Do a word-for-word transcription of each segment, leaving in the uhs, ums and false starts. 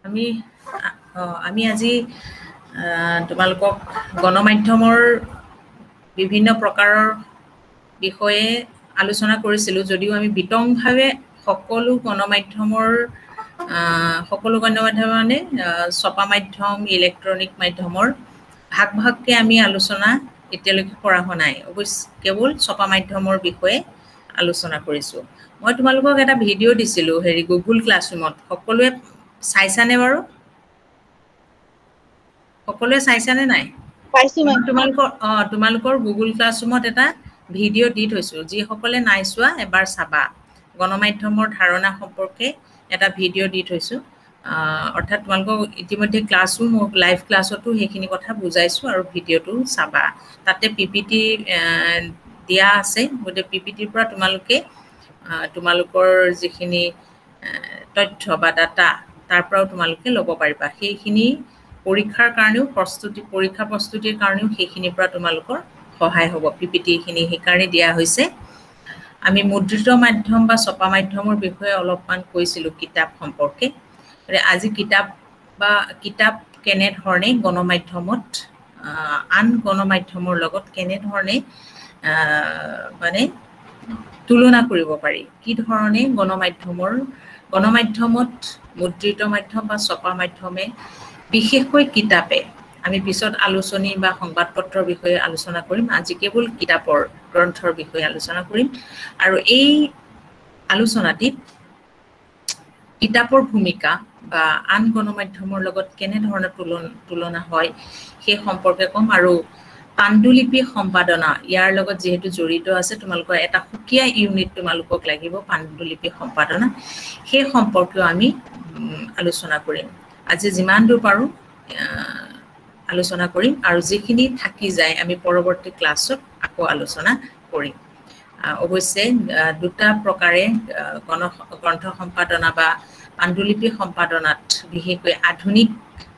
আমি আমি আজি তোমালোকক গণমাধ্যমৰ বিভিন্ন প্ৰকাৰৰ বিষয়ে আলোচনা কৰিছিলোঁ যদিও আমি বিতংভাৱে সকলো গণমাধ্যমৰ সকলো গণমাধ্যম মানে ছপা মাধ্যম ইলেক্ট্ৰনিক মাধ্যমৰ ভাগ ভাগকে আমি আলোচনা এতিয়ালৈকে কৰা হোৱা নাই অৱশ্যে কেৱল ছপা মাধ্যমৰ বিষয়ে আলোচনা কৰিছোঁ মই তোমালোকক এটা ভিডিঅ' দিছিলোঁ হেৰি গুগল ক্লাছৰুমত সকলোৱে চাইছানে বাৰু সকলোৱে চাইছানে নাই পাইছো মই তোমালোকৰ অ তোমালোকৰ গুগল ক্লাছৰুমত এটা ভিডিঅ' দি থৈছোঁ যিসকলে নাই চোৱা এবাৰ চাবা গণমাধ্যমৰ ধাৰণা সম্পৰ্কে এটা ভিডিঅ' দি থৈছোঁ অৰ্থাৎ তোমালোকক ইতিমধ্যে ক্লাছৰুম লাইভ ক্লাছতো সেইখিনি কথা বুজাইছোঁ আৰু ভিডিঅ'টো চাবা তাতে পিপিটি দিয়া আছে গতিকে পিপিটিৰ পৰা তোমালোকে তোমালোকৰ যিখিনি তথ্য বা ডাটা তাৰ পৰাও তোমালোকে ল'ব পাৰিবা সেইখিনি পৰীক্ষাৰ কাৰণেও প্ৰস্তুতি পৰীক্ষা প্ৰস্তুতিৰ কাৰণেও সেইখিনিৰ পৰা তোমালোকৰ সহায় হ'ব পিপিটিখিনি সেইকাৰণে দিয়া হৈছে আমি মুদ্ৰিত মাধ্যম বা ছপা মাধ্যমৰ বিষয়ে অলপমান কৈছিলোঁ কিতাপ সম্পৰ্কে আজি কিতাপ বা কিতাপ কেনেধৰণে গণমাধ্যমত আন গণমাধ্যমৰ লগত কেনেধৰণে মানে তুলনা কৰিব পাৰি কি ধৰণে গণমাধ্যমৰ গণমাধ্যমত মুদ্ৰিত মাধ্যম বা ছপা মাধ্যমে বিশেষকৈ কিতাপে আমি পিছত আলোচনী বা সংবাদপত্ৰৰ বিষয়ে আলোচনা কৰিম আজি কেৱল কিতাপৰ গ্ৰন্থৰ বিষয়ে আলোচনা কৰিম আৰু এই আলোচনাটিত কিতাপৰ ভূমিকা বা আন গণমাধ্যমৰ লগত কেনেধৰণে তুলনা তুলনা হয় সেই সম্পৰ্কে ক'ম আৰু পাণ্ডুলিপি সম্পাদনা ইয়াৰ লগত যেহেতু জড়িত আছে তোমালোকৰ এটা সুকীয়া ইউনিট তোমালোকক লাগিব পাণ্ডুলিপি সম্পাদনা সেই সম্পৰ্কেও আমি আলোচনা কৰিম আজি যিমান দূৰ পাৰোঁ আলোচনা কৰিম আৰু যিখিনি থাকি যায় আমি পৰৱৰ্তী ক্লাছত আকৌ আলোচনা কৰিম অৱশ্যে দুটা প্ৰকাৰে গণ গ্ৰন্থ সম্পাদনা বা পাণ্ডুলিপি সম্পাদনাত বিশেষকৈ আধুনিক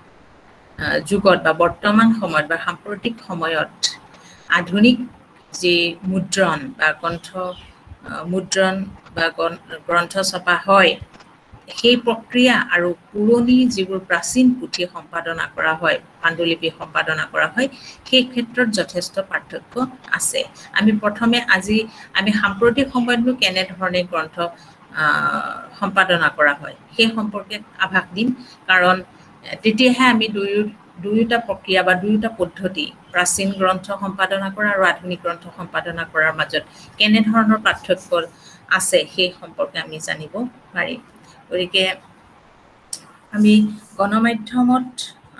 যুগত বা বৰ্তমান সময়ত বা সাম্প্ৰতিক সময়ত আধুনিক যি মুদ্ৰণ বা গ্ৰন্থ মুদ্ৰণ বা গ্ৰন্থ ছপা হয় সেই প্ৰক্ৰিয়া আৰু পুৰণি যিবোৰ প্ৰাচীন পুথি সম্পাদনা কৰা হয় পাণ্ডুলিপি সম্পাদনা কৰা হয় সেই ক্ষেত্ৰত যথেষ্ট পাৰ্থক্য আছে আমি প্ৰথমে আজি আমি সাম্প্ৰতিক সময়তনো কেনেধৰণে গ্ৰন্থ সম্পাদনা কৰা হয় সেই সম্পৰ্কে আভাস দিম কাৰণ তেতিয়াহে আমি দুয়ো দুয়োটা প্ৰক্ৰিয়া বা দুয়োটা পদ্ধতি প্ৰাচীন গ্ৰন্থ সম্পাদনা কৰা আৰু আধুনিক গ্ৰন্থ সম্পাদনা কৰাৰ মাজত কেনেধৰণৰ পাৰ্থক্য আছে সেই সম্পৰ্কে আমি জানিব পাৰিম গতিকে আমি গণমাধ্যমত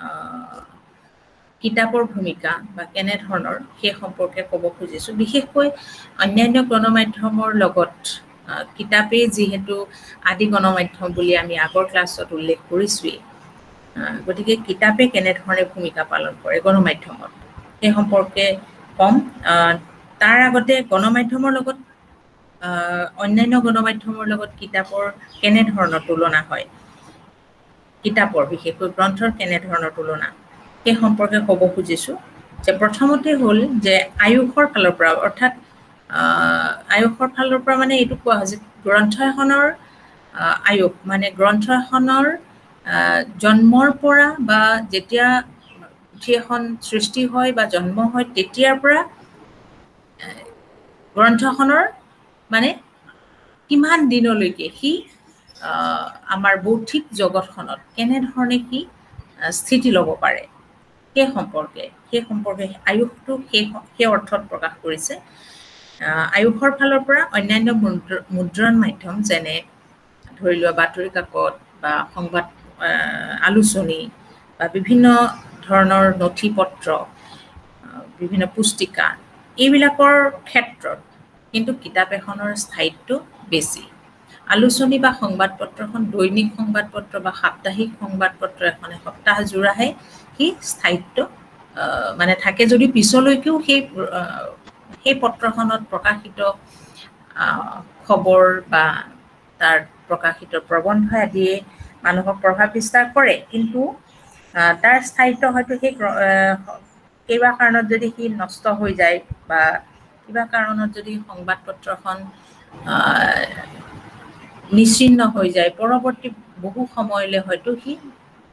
কিতাপৰ ভূমিকা বা কেনেধৰণৰ সেই সম্পৰ্কে ক'ব খুজিছোঁ বিশেষকৈ অন্যান্য গণমাধ্যমৰ লগত কিতাপেই যিহেতু আদি গণমাধ্যম বুলি আমি আগৰ ক্লাছত উল্লেখ কৰিছোঁৱেই গতিকে কিতাপে কেনেধৰণে ভূমিকা পালন কৰে গণমাধ্যমত সেই সম্পৰ্কে ক'ম তাৰ আগতে গণমাধ্যমৰ লগত অন্যান্য গণমাধ্যমৰ লগত কিতাপৰ কেনেধৰণৰ তুলনা হয় কিতাপৰ বিশেষকৈ গ্ৰন্থৰ কেনেধৰণৰ তুলনা সেই সম্পৰ্কে ক'ব খুজিছোঁ যে প্ৰথমতে হ'ল যে আয়ুসৰ ফালৰ পৰা অৰ্থাৎ আয়ুসৰ ফালৰ পৰা মানে এইটো কোৱা হয় যে গ্ৰন্থ এখনৰ আয়ুস মানে গ্ৰন্থ এখনৰ জন্মৰ পৰা বা যেতিয়া পুথি এখন সৃষ্টি হয় বা জন্ম হয় তেতিয়াৰ পৰা গ্ৰন্থখনৰ মানে কিমান দিনলৈকে সি আমাৰ বৌদ্ধিক জগতখনত কেনেধৰণে কি স্থিতি ল'ব পাৰে সেই সম্পৰ্কে সেই সম্পৰ্কে আয়ুসটো সেই সেই অৰ্থত প্ৰকাশ কৰিছে আয়ুসৰ ফালৰ পৰা অন্যান্য মুদ্ৰণ মাধ্যম যেনে ধৰি লোৱা বাতৰি কাকত বা সংবাদ আলোচনী বা বিভিন্ন ধৰণৰ নথি পত্ৰ বিভিন্ন পুস্তিকা এইবিলাকৰ ক্ষেত্ৰত কিন্তু কিতাপ এখনৰ স্থায়িত্ব বেছি আলোচনী বা সংবাদপত্ৰখন দৈনিক সংবাদপত্ৰ বা সাপ্তাহিক সংবাদপত্ৰ এখন সপ্তাহজোৰাহে সি স্থায়িত্ব মানে থাকে যদি পিছলৈকেও সেই সেই পত্ৰখনত প্ৰকাশিত খবৰ বা তাৰ প্ৰকাশিত প্ৰবন্ধ আদিয়ে মানুহক প্ৰভাৱ বিস্তাৰ কৰে কিন্তু তাৰ স্থায়িত্ব হয়তো সেই কিবা কাৰণত যদি সি নষ্ট হৈ যায় বা কিবা কাৰণত যদি সংবাদপত্ৰখন নিশ্চিহ্ন হৈ যায় পৰৱৰ্তী বহু সময়লৈ হয়তো সি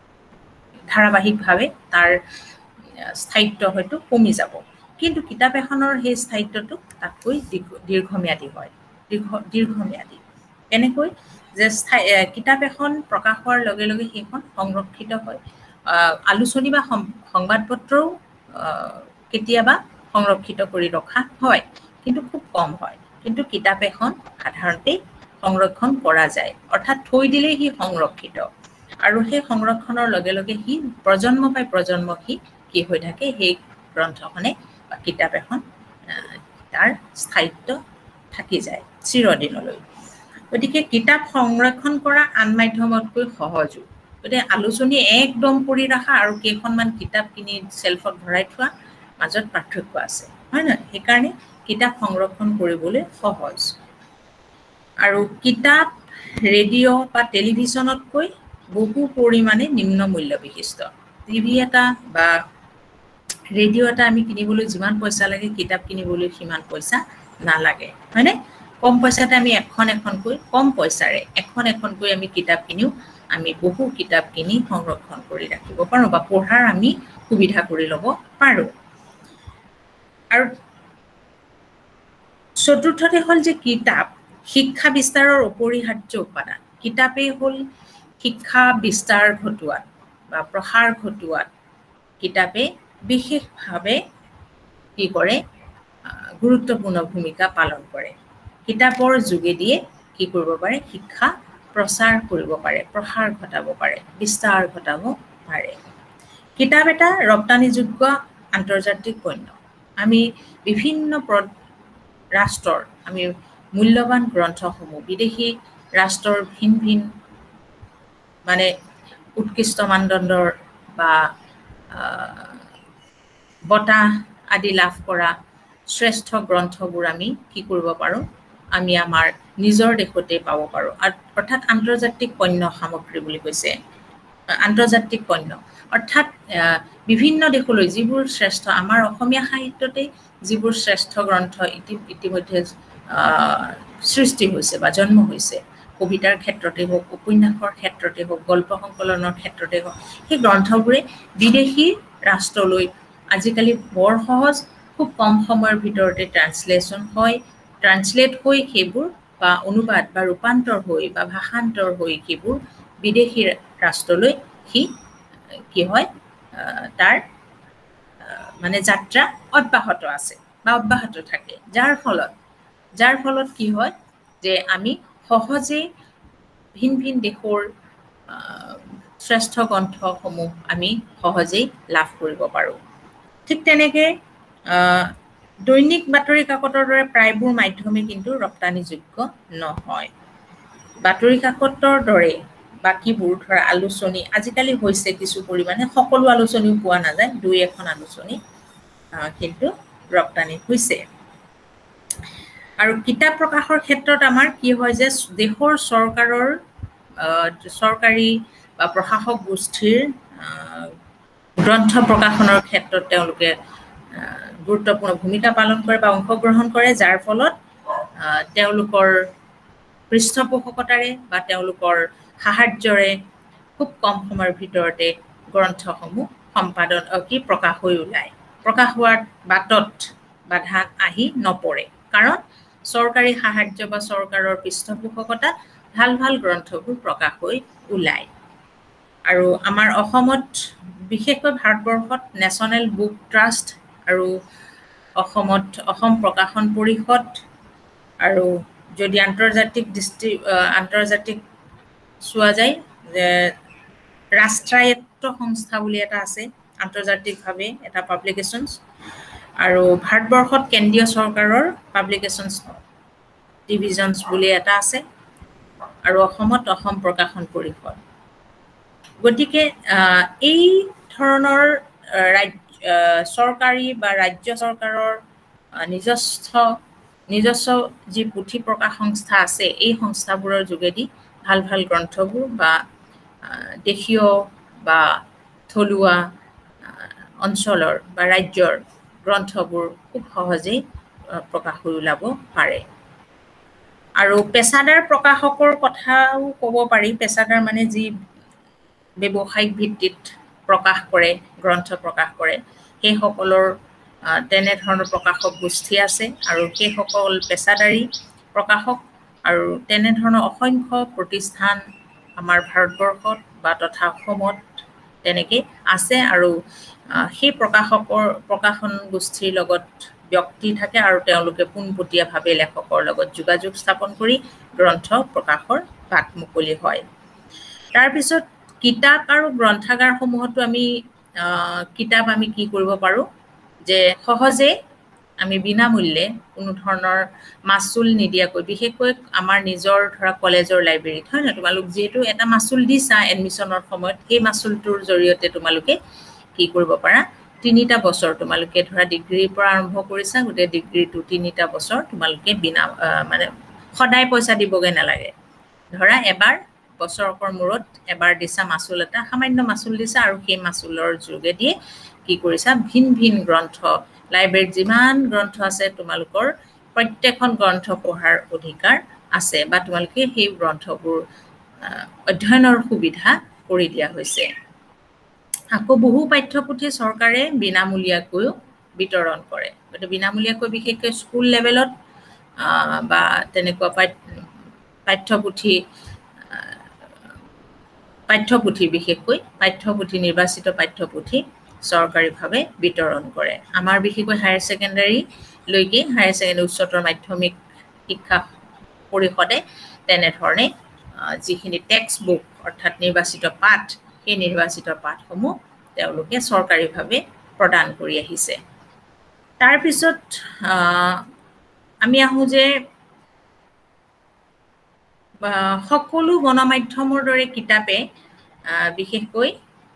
ধাৰাবাহিকভাৱে তাৰ স্থায়িত্ব হয়তো কমি যাব কিন্তু কিতাপ এখনৰ সেই স্থায়িত্বটো তাতকৈ দীৰ্ঘম্যাদী হয় দীৰ্ঘ দীৰ্ঘম্যাদী এনেকৈ যে কিতাপ এখন প্ৰকাশ হোৱাৰ লগে লগে সেইখন সংৰক্ষিত হয় আলোচনী বা সংবাদপত্ৰও কেতিয়াবা সংৰক্ষিত কৰি ৰখা হয় কিন্তু খুব কম হয় কিন্তু কিতাপ এখন সাধাৰণতে সংৰক্ষণ কৰা যায় অৰ্থাৎ থৈ দিলেই সি সংৰক্ষিত আৰু সেই সংৰক্ষণৰ লগে লগে সি প্ৰজন্ম পাই প্ৰজন্ম সি কি হৈ থাকে সেই গ্ৰন্থখনে বা কিতাপ এখন তাৰ স্থায়িত্ব থাকি যায় চিৰদিনলৈ গতিকে কিতাপ সংৰক্ষণ কৰা আন মাধ্যমতকৈ সহজো গতিকে আলোচনী একদম কৰি ৰাখা আৰু কেইখনমান কিতাপ কিনি চেল্ফত ভৰাই থোৱা মাজত পাৰ্থক্য আছে হয় নহয় সেইকাৰণে কিতাপ সংৰক্ষণ কৰিবলৈ সহজ আৰু কিতাপ ৰেডিঅ' বা টেলিভিছনতকৈ বহু পৰিমাণে নিম্ন মূল্য বিশিষ্ট টিভি এটা বা ৰেডিঅ' এটা আমি কিনিবলৈ যিমান পইচা লাগে কিতাপ কিনিবলৈ সিমান পইচা নালাগে হয়নে কম পইচাতে আমি এখন এখনকৈ কম পইচাৰে এখন এখনকৈ আমি কিতাপ কিনিও আমি বহু কিতাপ কিনি সংৰক্ষণ কৰি ৰাখিব পাৰোঁ বা পঢ়াৰ আমি সুবিধা কৰি ল'ব পাৰোঁ আৰু চতুৰ্থতে হ'ল যে কিতাপ শিক্ষা বিস্তাৰৰ অপৰিহাৰ্য উপাদান কিতাপেই হ'ল শিক্ষা বিস্তাৰ ঘটোৱাত বা প্ৰসাৰ ঘটোৱাত কিতাপে বিশেষভাৱে কি কৰে গুৰুত্বপূৰ্ণ ভূমিকা পালন কৰে কিতাপৰ যোগেদিয়ে কি কৰিব পাৰে শিক্ষা প্ৰচাৰ কৰিব পাৰে প্ৰসাৰ ঘটাব পাৰে বিস্তাৰ ঘটাব পাৰে কিতাপ এটা ৰপ্তানিযোগ্য আন্তৰ্জাতিক পণ্য আমি বিভিন্ন ৰাষ্ট্ৰৰ আমি মূল্যৱান গ্ৰন্থসমূহ বিদেশী ৰাষ্ট্ৰৰ ভিন ভিন মানে উৎকৃষ্ট মানদণ্ডৰ বা বঁটা আদি লাভ কৰা শ্ৰেষ্ঠ গ্ৰন্থবোৰ আমি কি কৰিব পাৰোঁ আমি আমাৰ নিজৰ দেশতে পাব পাৰোঁ অৰ্থাৎ আন্তৰ্জাতিক পণ্য সামগ্ৰী বুলি কৈছে আন্তৰ্জাতিক পণ্য অৰ্থাৎ বিভিন্ন দেশলৈ যিবোৰ শ্ৰেষ্ঠ আমাৰ অসমীয়া সাহিত্যতে যিবোৰ শ্ৰেষ্ঠ গ্ৰন্থ ইতিমধ্যে সৃষ্টি হৈছে বা জন্ম হৈছে কবিতাৰ ক্ষেত্ৰতে হওক উপন্যাসৰ ক্ষেত্ৰতে হওক গল্প সংকলনৰ ক্ষেত্ৰতে হওক সেই গ্ৰন্থবোৰে বিদেশী ৰাষ্ট্ৰলৈ আজিকালি বৰ সহজ খুব কম সময়ৰ ভিতৰতে ট্ৰান্সলেশ্যন হয় ট্ৰান্সলেট হৈ সেইবোৰ বা অনুবাদ বা ৰূপান্তৰ হৈ বা ভাষান্তৰ হৈ সেইবোৰ বিদেশী ৰাষ্ট্ৰলৈ সি কি হয় তাৰ মানে যাত্ৰা অব্যাহত আছে বা অব্যাহত থাকে যাৰ ফলত যাৰ ফলত কি হয় যে আমি সহজে ভিন ভিন দেশৰ শ্ৰেষ্ঠ গ্ৰন্থসমূহ আমি সহজেই লাভ কৰিব পাৰোঁ ঠিক তেনেকৈ দৈনিক বাতৰি কাকতৰ দৰে প্ৰায়বোৰ মাধ্যমে কিন্তু ৰপ্তানিযোগ্য নহয় বাতৰি কাকতৰ দৰে বাকীবোৰ ধৰা আলোচনী আজিকালি হৈছে কিছু পৰিমাণে সকলো আলোচনীও পোৱা নাযায় দুই এখন আলোচনী কিন্তু ৰপ্তানি হৈছে আৰু কিতাপ প্ৰকাশৰ ক্ষেত্ৰত আমাৰ কি হয় যে দেশৰ চৰকাৰৰ চৰকাৰী বা প্ৰশাসক গোষ্ঠীৰ গ্ৰন্থ প্ৰকাশনৰ ক্ষেত্ৰত তেওঁলোকে গুৰুত্বপূৰ্ণ ভূমিকা পালন কৰে বা অংশগ্ৰহণ কৰে যাৰ ফলত তেওঁলোকৰ পৃষ্ঠপোষকতাৰে বা তেওঁলোকৰ সাহায্যৰে খুব কম সময়ৰ ভিতৰতে গ্ৰন্থসমূহ সম্পাদন কি প্ৰকাশ হৈ ওলায় প্ৰকাশ হোৱাৰ বাটত বাধা আহি নপৰে কাৰণ চৰকাৰী সাহায্য বা চৰকাৰৰ পৃষ্ঠপোষকতাত ভাল ভাল গ্ৰন্থবোৰ প্ৰকাশ হৈ ওলায় আৰু আমাৰ অসমত বিশেষকৈ ভাৰতবৰ্ষত নেশ্যনেল বুক ট্ৰাষ্ট আৰু অসমত অসম প্ৰকাশন পৰিষদ আৰু যদি আন্তৰ্জাতিক দৃষ্টি আন্তৰ্জাতিক চোৱা যায় যে ৰাষ্ট্ৰায়ত্ত সংস্থা বুলি এটা আছে আন্তৰ্জাতিকভাৱে এটা পাব্লিকেশ্যনছ আৰু ভাৰতবৰ্ষত কেন্দ্ৰীয় চৰকাৰৰ পাব্লিকেশ্যনছ ডিভিজনছ বুলি এটা আছে আৰু অসমত অসম প্ৰকাশন পৰিষদ গতিকে এই ধৰণৰ চৰকাৰী বা ৰাজ্য চৰকাৰৰ নিজস্ব নিজস্ব যি পুথি প্ৰকাশ সংস্থা আছে এই সংস্থাবোৰৰ যোগেদি ভাল ভাল গ্ৰন্থবোৰ বা দেশীয় বা থলুৱা অঞ্চলৰ বা ৰাজ্যৰ গ্ৰন্থবোৰ খুব সহজেই প্ৰকাশ হৈ ওলাব পাৰে আৰু পেছাদাৰ প্ৰকাশকৰ কথাও ক'ব পাৰি পেছাদাৰ মানে যি ব্যৱসায়িক ভিত্তিত প্ৰকাশ কৰে গ্ৰন্থ প্ৰকাশ কৰে সেই সকলৰ তেনে ধৰণৰ প্ৰকাশক গোষ্ঠী আছে আৰু সেই সকল পেছাদাৰী প্ৰকাশক আৰু তেনে ধৰণৰ অসংখ্য প্ৰতিষ্ঠান আমাৰ ভাৰতবৰ্ষত বা তথা অসমত তেনেকৈ আছে আৰু সেই প্ৰকাশকৰ প্ৰকাশন গোষ্ঠীৰ লগত ব্যক্তি থাকে আৰু তেওঁলোকে পোনপটীয়াভাৱে লেখকৰ লগত যোগাযোগ স্থাপন কৰি গ্ৰন্থ প্ৰকাশৰ বাট মুকলি হয় তাৰপিছত কিতাপ আৰু গ্ৰন্থাগাৰসমূহতো আমি কিতাপ আমি কি কৰিব পাৰোঁ যে সহজে আমি বিনামূল্যে কোনো ধৰণৰ মাচুল নিদিয়াকৈ বিশেষকৈ আমাৰ নিজৰ ধৰা কলেজৰ লাইব্ৰেৰীত হয় না তোমালোক যেহেতু এটা মাচুল দিছা এডমিশ্যনৰ সময়ত সেই মাচুলটোৰ জৰিয়তে তোমালোকে কি কৰিব পাৰা তিনিটা বছৰ তোমালোকে ধৰা ডিগ্ৰীৰ পৰা আৰম্ভ কৰিছা গোটেই ডিগ্ৰীটো তিনিটা বছৰ তোমালোকে বিনা মানে সদায় পইচা দিবগে নালাগে ধৰা এবাৰ বছৰকৰ মূৰত এবাৰ দিছা মাচুল এটা সামান্য মাচুল দিছা আৰু সেই মাচুলৰ যোগেদি কি কৰিছা ভিন ভিন গ্ৰন্থ লাইব্ৰেৰীত যিমান গ্ৰন্থ আছে তোমালোকৰ প্ৰত্যেকখন গ্ৰন্থ পঢ়াৰ অধিকাৰ আছে বা তোমালোকে সেই গ্ৰন্থবোৰ অধ্যয়নৰ সুবিধা কৰি দিয়া হৈছে আকৌ বহু পাঠ্যপুথি চৰকাৰে বিনামূলীয়াকৈ বিতৰণ কৰে গতিকে বিনামূলীয়াকৈ বিশেষকৈ স্কুল লেভেলত বা তেনেকুৱা পাঠ্যপুথি পাঠ্যপুথি বিশেষকৈ পাঠ্যপুথি নিৰ্বাচিত পাঠ্যপুথি চৰকাৰীভাৱে বিতৰণ কৰে আমাৰ বিশেষকৈ হায়াৰ ছেকেণ্ডাৰীলৈকে হায়াৰ ছেকেণ্ডাৰী উচ্চতৰ মাধ্যমিক শিক্ষা পৰিষদে তেনেধৰণে যিখিনি টেক্সট বুক অৰ্থাৎ নিৰ্বাচিত পাঠ সেই নিৰ্বাচিত পাঠসমূহ তেওঁলোকে চৰকাৰীভাৱে প্ৰদান কৰি আহিছে তাৰপিছত আমি আহোঁ যে সকলো গণমাধ্যমৰ দৰে কিতাপে বিশেষকৈ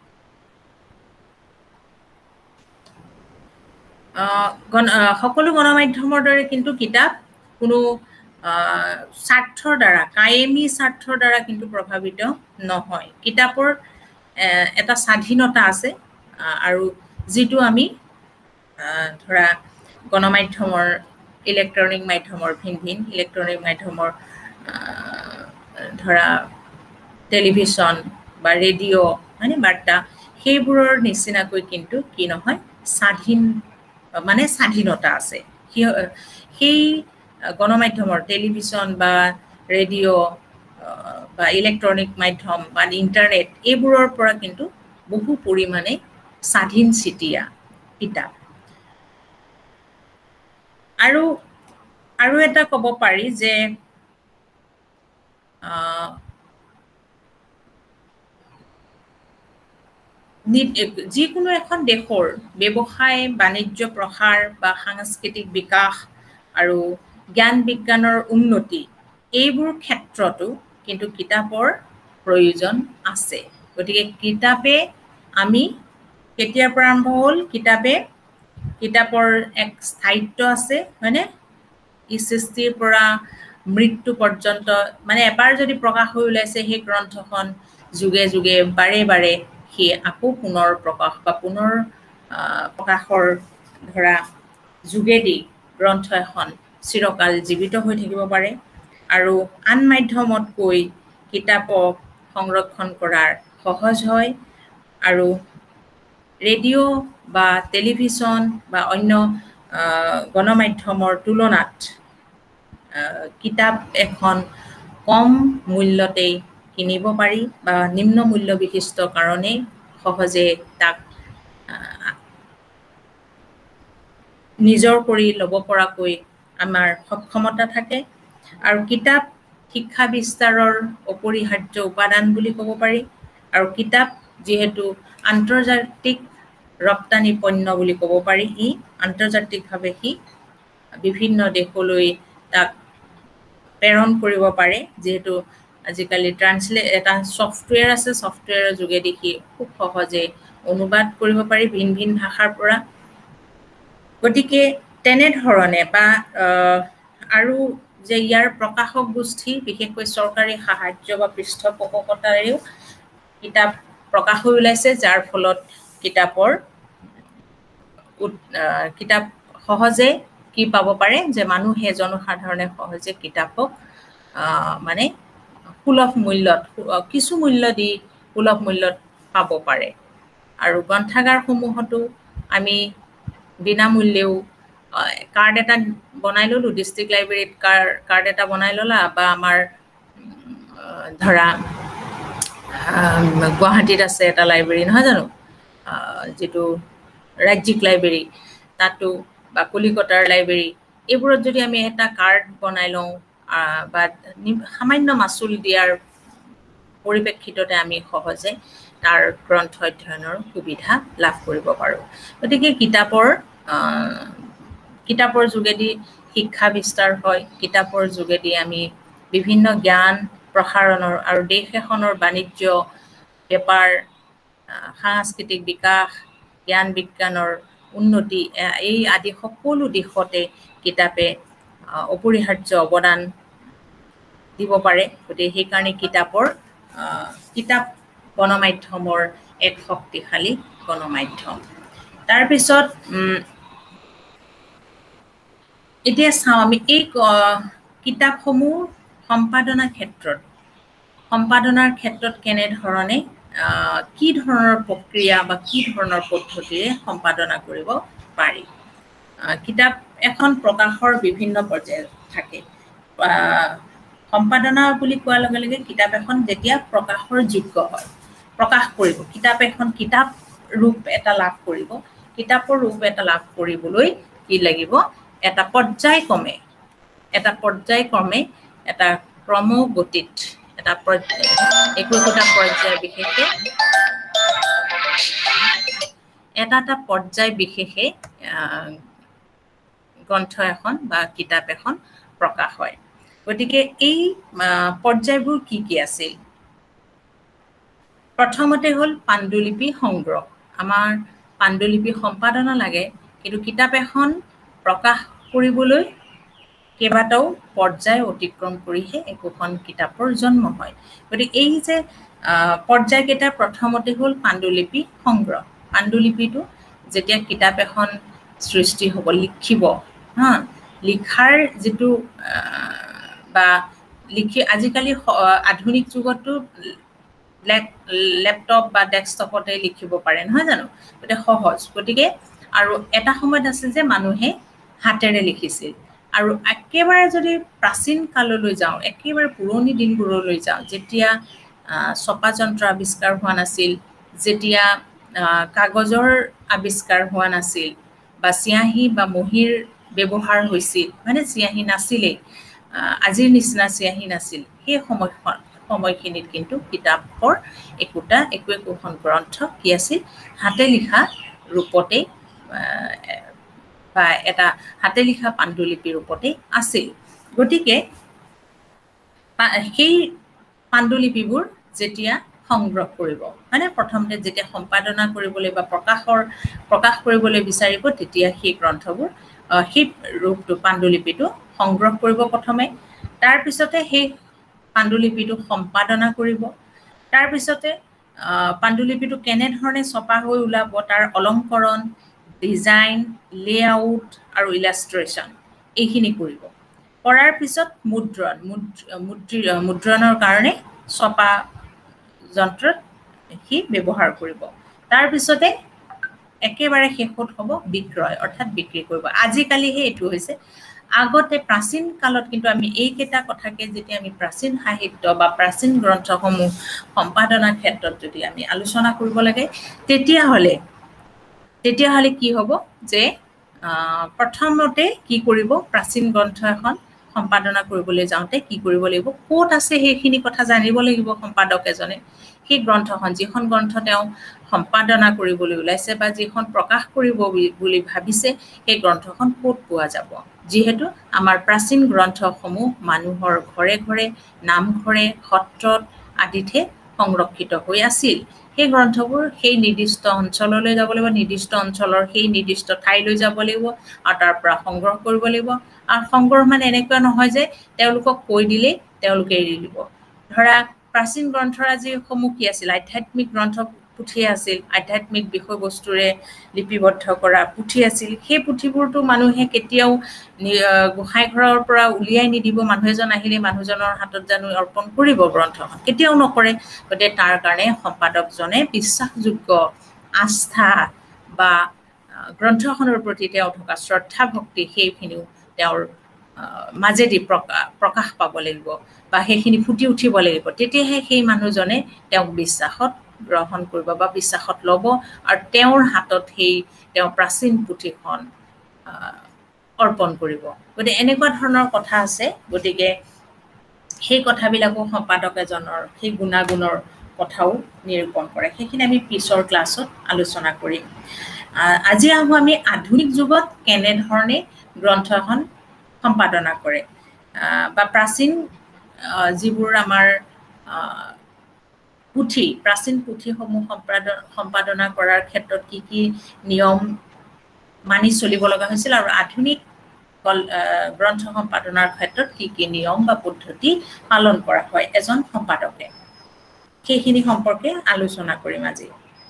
সকলো গণমাধ্যমৰ দৰে কিন্তু কিতাপ কোনো স্বাৰ্থৰ দ্বাৰা কায়েমী স্বাৰ্থৰ দ্বাৰা কিন্তু প্ৰভাৱিত নহয় কিতাপৰ এটা স্বাধীনতা আছে আৰু যিটো আমি ধৰা গণমাধ্যমৰ ইলেক্ট্ৰনিক মাধ্যমৰ ভিন ভিন ইলেক্ট্ৰনিক মাধ্যমৰ ধৰা টেলিভিশ্যন বা ৰেডিঅ' মানে বাৰ্তা সেইবোৰৰ নিচিনাকৈ কিন্তু কি নহয় স্বাধীন মানে স্বাধীনতা আছে সেই গণমাধ্যমৰ টেলিভিশ্যন বা ৰেডিঅ' বা ইলেক্ট্ৰনিক মাধ্যম বা ইণ্টাৰনেট এইবোৰৰ পৰা কিন্তু বহু পৰিমাণে স্বাধীন চিতিয়া কিতাপ আৰু আৰু এটা ক'ব পাৰি যে যিকোনো এখন দেশৰ ব্যৱসায় বাণিজ্য প্ৰসাৰ বা সাংস্কৃতিক বিকাশ আৰু জ্ঞান বিজ্ঞানৰ উন্নতি এইবোৰ ক্ষেত্ৰতো কিন্তু কিতাপৰ প্ৰয়োজন আছে গতিকে কিতাপে আমি কেতিয়াৰ পৰা আৰম্ভ হ'ল কিতাপে কিতাপৰ এক স্থায়িত্ব আছে হয়নে ই সৃষ্টিৰ পৰা মৃত্যু পৰ্যন্ত মানে এবাৰ যদি প্ৰকাশ হৈ ওলাইছে সেই গ্ৰন্থখন যুগে যুগে বাৰে বাৰে সেই আকৌ পুনৰ প্ৰকাশ বা পুনৰ প্ৰকাশৰ ধৰা যোগেদি গ্ৰন্থ এখন চিৰকাল জীৱিত হৈ থাকিব পাৰে আৰু আন মাধ্যমতকৈ কিতাপক সংৰক্ষণ কৰাৰ সহজ হয় আৰু ৰেডিঅ' বা টেলিভিশ্যন বা অন্য গণমাধ্যমৰ তুলনাত কিতাপ এখন কম মূল্যতেই কিনিব পাৰি বা নিম্ন মূল্য বিশিষ্ট কাৰণেই সহজে তাক নিজৰ কৰি ল'ব পৰাকৈ আমাৰ সক্ষমতা থাকে আৰু কিতাপ শিক্ষা বিস্তাৰৰ অপৰিহাৰ্য উপাদান বুলি ক'ব পাৰি আৰু কিতাপ যিহেতু আন্তৰ্জাতিক ৰপ্তানি পণ্য বুলি ক'ব পাৰি ই আন্তৰ্জাতিকভাৱে সি বিভিন্ন দেশলৈ তাক প্ৰেৰণ কৰিব পাৰে যেহেতু আজিকালি ট্ৰান্সলেট এটা ছফ্টৱেৰ আছে ছফ্টৱেৰৰ যোগেদি সি খুব সহজে অনুবাদ কৰিব পাৰি ভিন ভিন ভাষাৰ পৰা গতিকে তেনেধৰণে বা আৰু যে ইয়াৰ প্ৰকাশক গোষ্ঠী বিশেষকৈ চৰকাৰী সাহায্য বা পৃষ্ঠপোষকতাৰেও কিতাপ প্ৰকাশ হৈ ওলাইছে যাৰ ফলত কিতাপৰ কিতাপ সহজে কি পাব পাৰে যে মানুহে জনসাধাৰণে সহজে কিতাপক মানে সুলভ মূল্যত কিছু মূল্য দি সুলভ মূল্যত পাব পাৰে আৰু গ্ৰন্থাগাৰসমূহতো আমি বিনামূল্যেও কাৰ্ড এটা বনাই ল'লোঁ, ডিষ্ট্ৰিক্ট লাইব্ৰেৰীত কাৰ কাৰ্ড এটা বনাই ল'লা, বা আমাৰ ধৰা গুৱাহাটীত আছে এটা লাইব্ৰেৰী নহয় জানো, যিটো ৰাজ্যিক লাইব্ৰেৰী, তাতো বা কলিকতাৰ লাইব্ৰেৰী, এইবোৰত যদি আমি এটা কাৰ্ড বনাই লওঁ বা সামান্য মাচুল দিয়াৰ পৰিপ্ৰেক্ষিততে আমি সহজে তাৰ গ্ৰন্থ অধ্যয়নৰ সুবিধা লাভ কৰিব পাৰোঁ। গতিকে কিতাপৰ কিতাপৰ যোগেদি শিক্ষা বিস্তাৰ হয়, কিতাপৰ যোগেদি আমি বিভিন্ন জ্ঞান প্ৰসাৰণৰ আৰু দেশ এখনৰ বাণিজ্য, বেপাৰ, সাংস্কৃতিক বিকাশ, জ্ঞান বিজ্ঞানৰ উন্নতি, এই আদি সকলো দিশতে কিতাপে অপৰিহাৰ্য অৱদান দিব পাৰে। গতিকে সেইকাৰণে কিতাপৰ কিতাপ গণমাধ্যমৰ এক শক্তিশালী গণমাধ্যম। তাৰপিছত এতিয়া চাওঁ আমি এই কিতাপসমূহ সম্পাদনা ক্ষেত্ৰত সম্পাদনাৰ ক্ষেত্ৰত কেনেধৰণে কি ধৰণৰ প্ৰক্ৰিয়া বা কি ধৰণৰ পদ্ধতিৰে সম্পাদনা কৰিব পাৰি। কিতাপ এখন প্ৰকাশৰ বিভিন্ন পৰ্যায় থাকে। সম্পাদনা বুলি কোৱাৰ লগে লগে কিতাপ এখন যেতিয়া প্ৰকাশৰ যোগ্য হয়, প্ৰকাশ কৰিব, কিতাপ এখন কিতাপ ৰূপ এটা লাভ কৰিব, কিতাপৰ ৰূপ এটা লাভ কৰিবলৈ কি লাগিব, এটা পৰ্যায়ক্ৰমে এটা পৰ্যায়ক্ৰমে এটা ক্ৰমগতিত এটা একো একোটা পৰ্যায় বিশেষে এটা এটা পৰ্যায় বিশেষে গ্ৰন্থ এখন বা কিতাপ এখন প্ৰকাশ হয়। গতিকে এই পৰ্যায়বোৰ কি কি আছিল? প্ৰথমতে হ'ল পাণ্ডুলিপি সংগ্ৰহ। আমাৰ পাণ্ডুলিপি সম্পাদনা লাগে, কিন্তু কিতাপ এখন প্ৰকাশ কৰিবলৈ কেইবাটাও পৰ্যায় অতিক্ৰম কৰিহে একোখন কিতাপৰ জন্ম হয়। গতিকে এই যে পৰ্যায়কেইটা, প্ৰথমতে হ'ল পাণ্ডুলিপি সংগ্ৰহ। পাণ্ডুলিপিটো যেতিয়া কিতাপ এখন সৃষ্টি হ'ব, লিখিব, হা, লিখাৰ যিটো বা লিখি আজিকালি আধুনিক যুগতো লেপটপ বা ডেস্কটপতে লিখিব পাৰে নহয় জানো, গতিকে সহজ। গতিকে আৰু এটা সময়ত আছে যে মানুহে হাতেৰে লিখিছিল। আৰু একেবাৰে যদি প্ৰাচীন কাললৈ যাওঁ, একেবাৰে পুৰণি দিনবোৰলৈ যাওঁ, যেতিয়া ছপা যন্ত্ৰ আৱিষ্কাৰ হোৱা নাছিল, যেতিয়া কাগজৰ আৱিষ্কাৰ হোৱা নাছিল, বা চিয়াহী বা মহীৰ ব্যৱহাৰ হৈছিল, মানে চিয়াহী নাছিলেই, আজিৰ নিচিনা চিয়াহী নাছিল, সেই সময়খন সময়খিনিত কিন্তু কিতাপৰ একোটা একো একোখন গ্ৰন্থ কি আছিল, হাতে লিখা ৰূপতেই বা এটা হাতে লিখা পাণ্ডুলিপি ৰূপতেই আছিল। গতিকে সেই পাণ্ডুলিপিবোৰ যেতিয়া সংগ্ৰহ কৰিব, মানে প্ৰথমতে যেতিয়া সম্পাদনা কৰিবলৈ বা প্ৰকাশৰ প্ৰকাশ কৰিবলৈ বিচাৰিব, তেতিয়া সেই গ্ৰন্থবোৰ সেই ৰূপটো পাণ্ডুলিপিটো সংগ্ৰহ কৰিব প্ৰথমে। তাৰপিছতে সেই পাণ্ডুলিপিটো সম্পাদনা কৰিব। তাৰপিছতে পাণ্ডুলিপিটো কেনেধৰণে ছপা হৈ ওলাব, তাৰ অলংকৰণ, ডিজাইন, লেআউট আৰু ইলাষ্ট্ৰেশ্যন এইখিনি কৰিব। কৰাৰ পিছত মুদ্ৰণ, মুদ্ৰ মুদ্ৰণৰ কাৰণে ছপা যন্ত্ৰত সি ব্যৱহাৰ কৰিব। তাৰপিছতে একেবাৰে শেষত হ'ব বিক্ৰয়, অৰ্থাৎ বিক্ৰী কৰিব। আজিকালিহে এইটো হৈছে। আগতে প্ৰাচীন কালত কিন্তু আমি এইকেইটা কথাকে যেতিয়া আমি প্ৰাচীন সাহিত্য বা প্ৰাচীন গ্ৰন্থসমূহ সম্পাদনাৰ ক্ষেত্ৰত যদি আমি আলোচনা কৰিব লাগে, তেতিয়াহ'লে তেতিয়াহ'লে কি হ'ব যে প্ৰথমতে কি কৰিব, প্ৰাচীন গ্ৰন্থ এখন সম্পাদনা কৰিবলৈ যাওঁতে কি কৰিব লাগিব, ক'ত আছে সেইখিনি কথা জানিব লাগিব সম্পাদক এজনে। সেই গ্ৰন্থখন, যিখন গ্ৰন্থ তেওঁ সম্পাদনা কৰিবলৈ ওলাইছে বা যিখন প্ৰকাশ কৰিব বুলি ভাবিছে, সেই গ্ৰন্থখন ক'ত পোৱা যাব। যিহেতু আমাৰ প্ৰাচীন গ্ৰন্থসমূহ মানুহৰ ঘৰে ঘৰে, নামঘৰে, সত্ৰত আদিতহে সংৰক্ষিত হৈ আছিল। সেই গ্ৰন্থবোৰ সেই নিৰ্দিষ্ট অঞ্চললৈ যাব লাগিব, নিৰ্দিষ্ট অঞ্চলৰ সেই নিৰ্দিষ্ট ঠাইলৈ যাব লাগিব আৰু তাৰ পৰা সংগ্ৰহ কৰিব লাগিব। আৰু সংগ্ৰহ মানে এনেকুৱা নহয় যে তেওঁলোকক কৈ দিলেই তেওঁলোকে এৰি দিব। ধৰা প্ৰাচীন গ্ৰন্থৰাজিসমূহ কি আছিল, আধ্যাত্মিক গ্ৰন্থ পুথি আছিল, আধ্যাত্মিক বিষয়বস্তুৰে লিপিবদ্ধ কৰা পুথি আছিল। সেই পুথিবোৰতো মানুহে কেতিয়াও গোসাঁই ঘৰৰ পৰা উলিয়াই নিদিব। মানুহ এজন আহিলে মানুহজনৰ হাতত জানো অৰ্পণ কৰিব গ্ৰন্থখন, কেতিয়াও নকৰে। গতিকে তাৰ কাৰণে সম্পাদকজনে বিশ্বাসযোগ্য আস্থা বা গ্ৰন্থখনৰ প্ৰতি তেওঁ থকা শ্ৰদ্ধা ভক্তি সেইখিনিও তেওঁৰ মাজেদি প্ৰকাশ প্ৰকাশ পাব লাগিব বা সেইখিনি ফুটি উঠিব লাগিব তেতিয়াহে সেই মানুহজনে তেওঁক বিশ্বাসত গ্ৰহণ কৰিব বা বিশ্বাসত ল'ব আৰু তেওঁৰ হাতত সেই তেওঁ প্ৰাচীন পুথিখন অৰ্পণ কৰিব গতিকে এনেকুৱা ধৰণৰ কথা আছে গতিকে সেই কথাবিলাকো সম্পাদক এজনৰ সেই গুণাগুণৰ কথাও নিৰূপণ কৰে সেইখিনি আমি পিছৰ ক্লাছত আলোচনা কৰিম আজি আহোঁ আমি আধুনিক যুগত কেনেধৰণে গ্ৰন্থ এখন সম্পাদনা কৰে বা প্ৰাচীন যিবোৰ আমাৰ পুথি প্ৰাচীন পুথিসমূহ সম্পাদন সম্পাদনা কৰাৰ ক্ষেত্ৰত কি কি নিয়ম মানি চলিব লগা হৈছিল আৰু আধুনিক গ্ৰন্থ সম্পাদনাৰ ক্ষেত্ৰত কি কি নিয়ম বা পদ্ধতি পালন কৰা হয় এজন সম্পাদকে সেইখিনি সম্পৰ্কে আলোচনা কৰিম আজি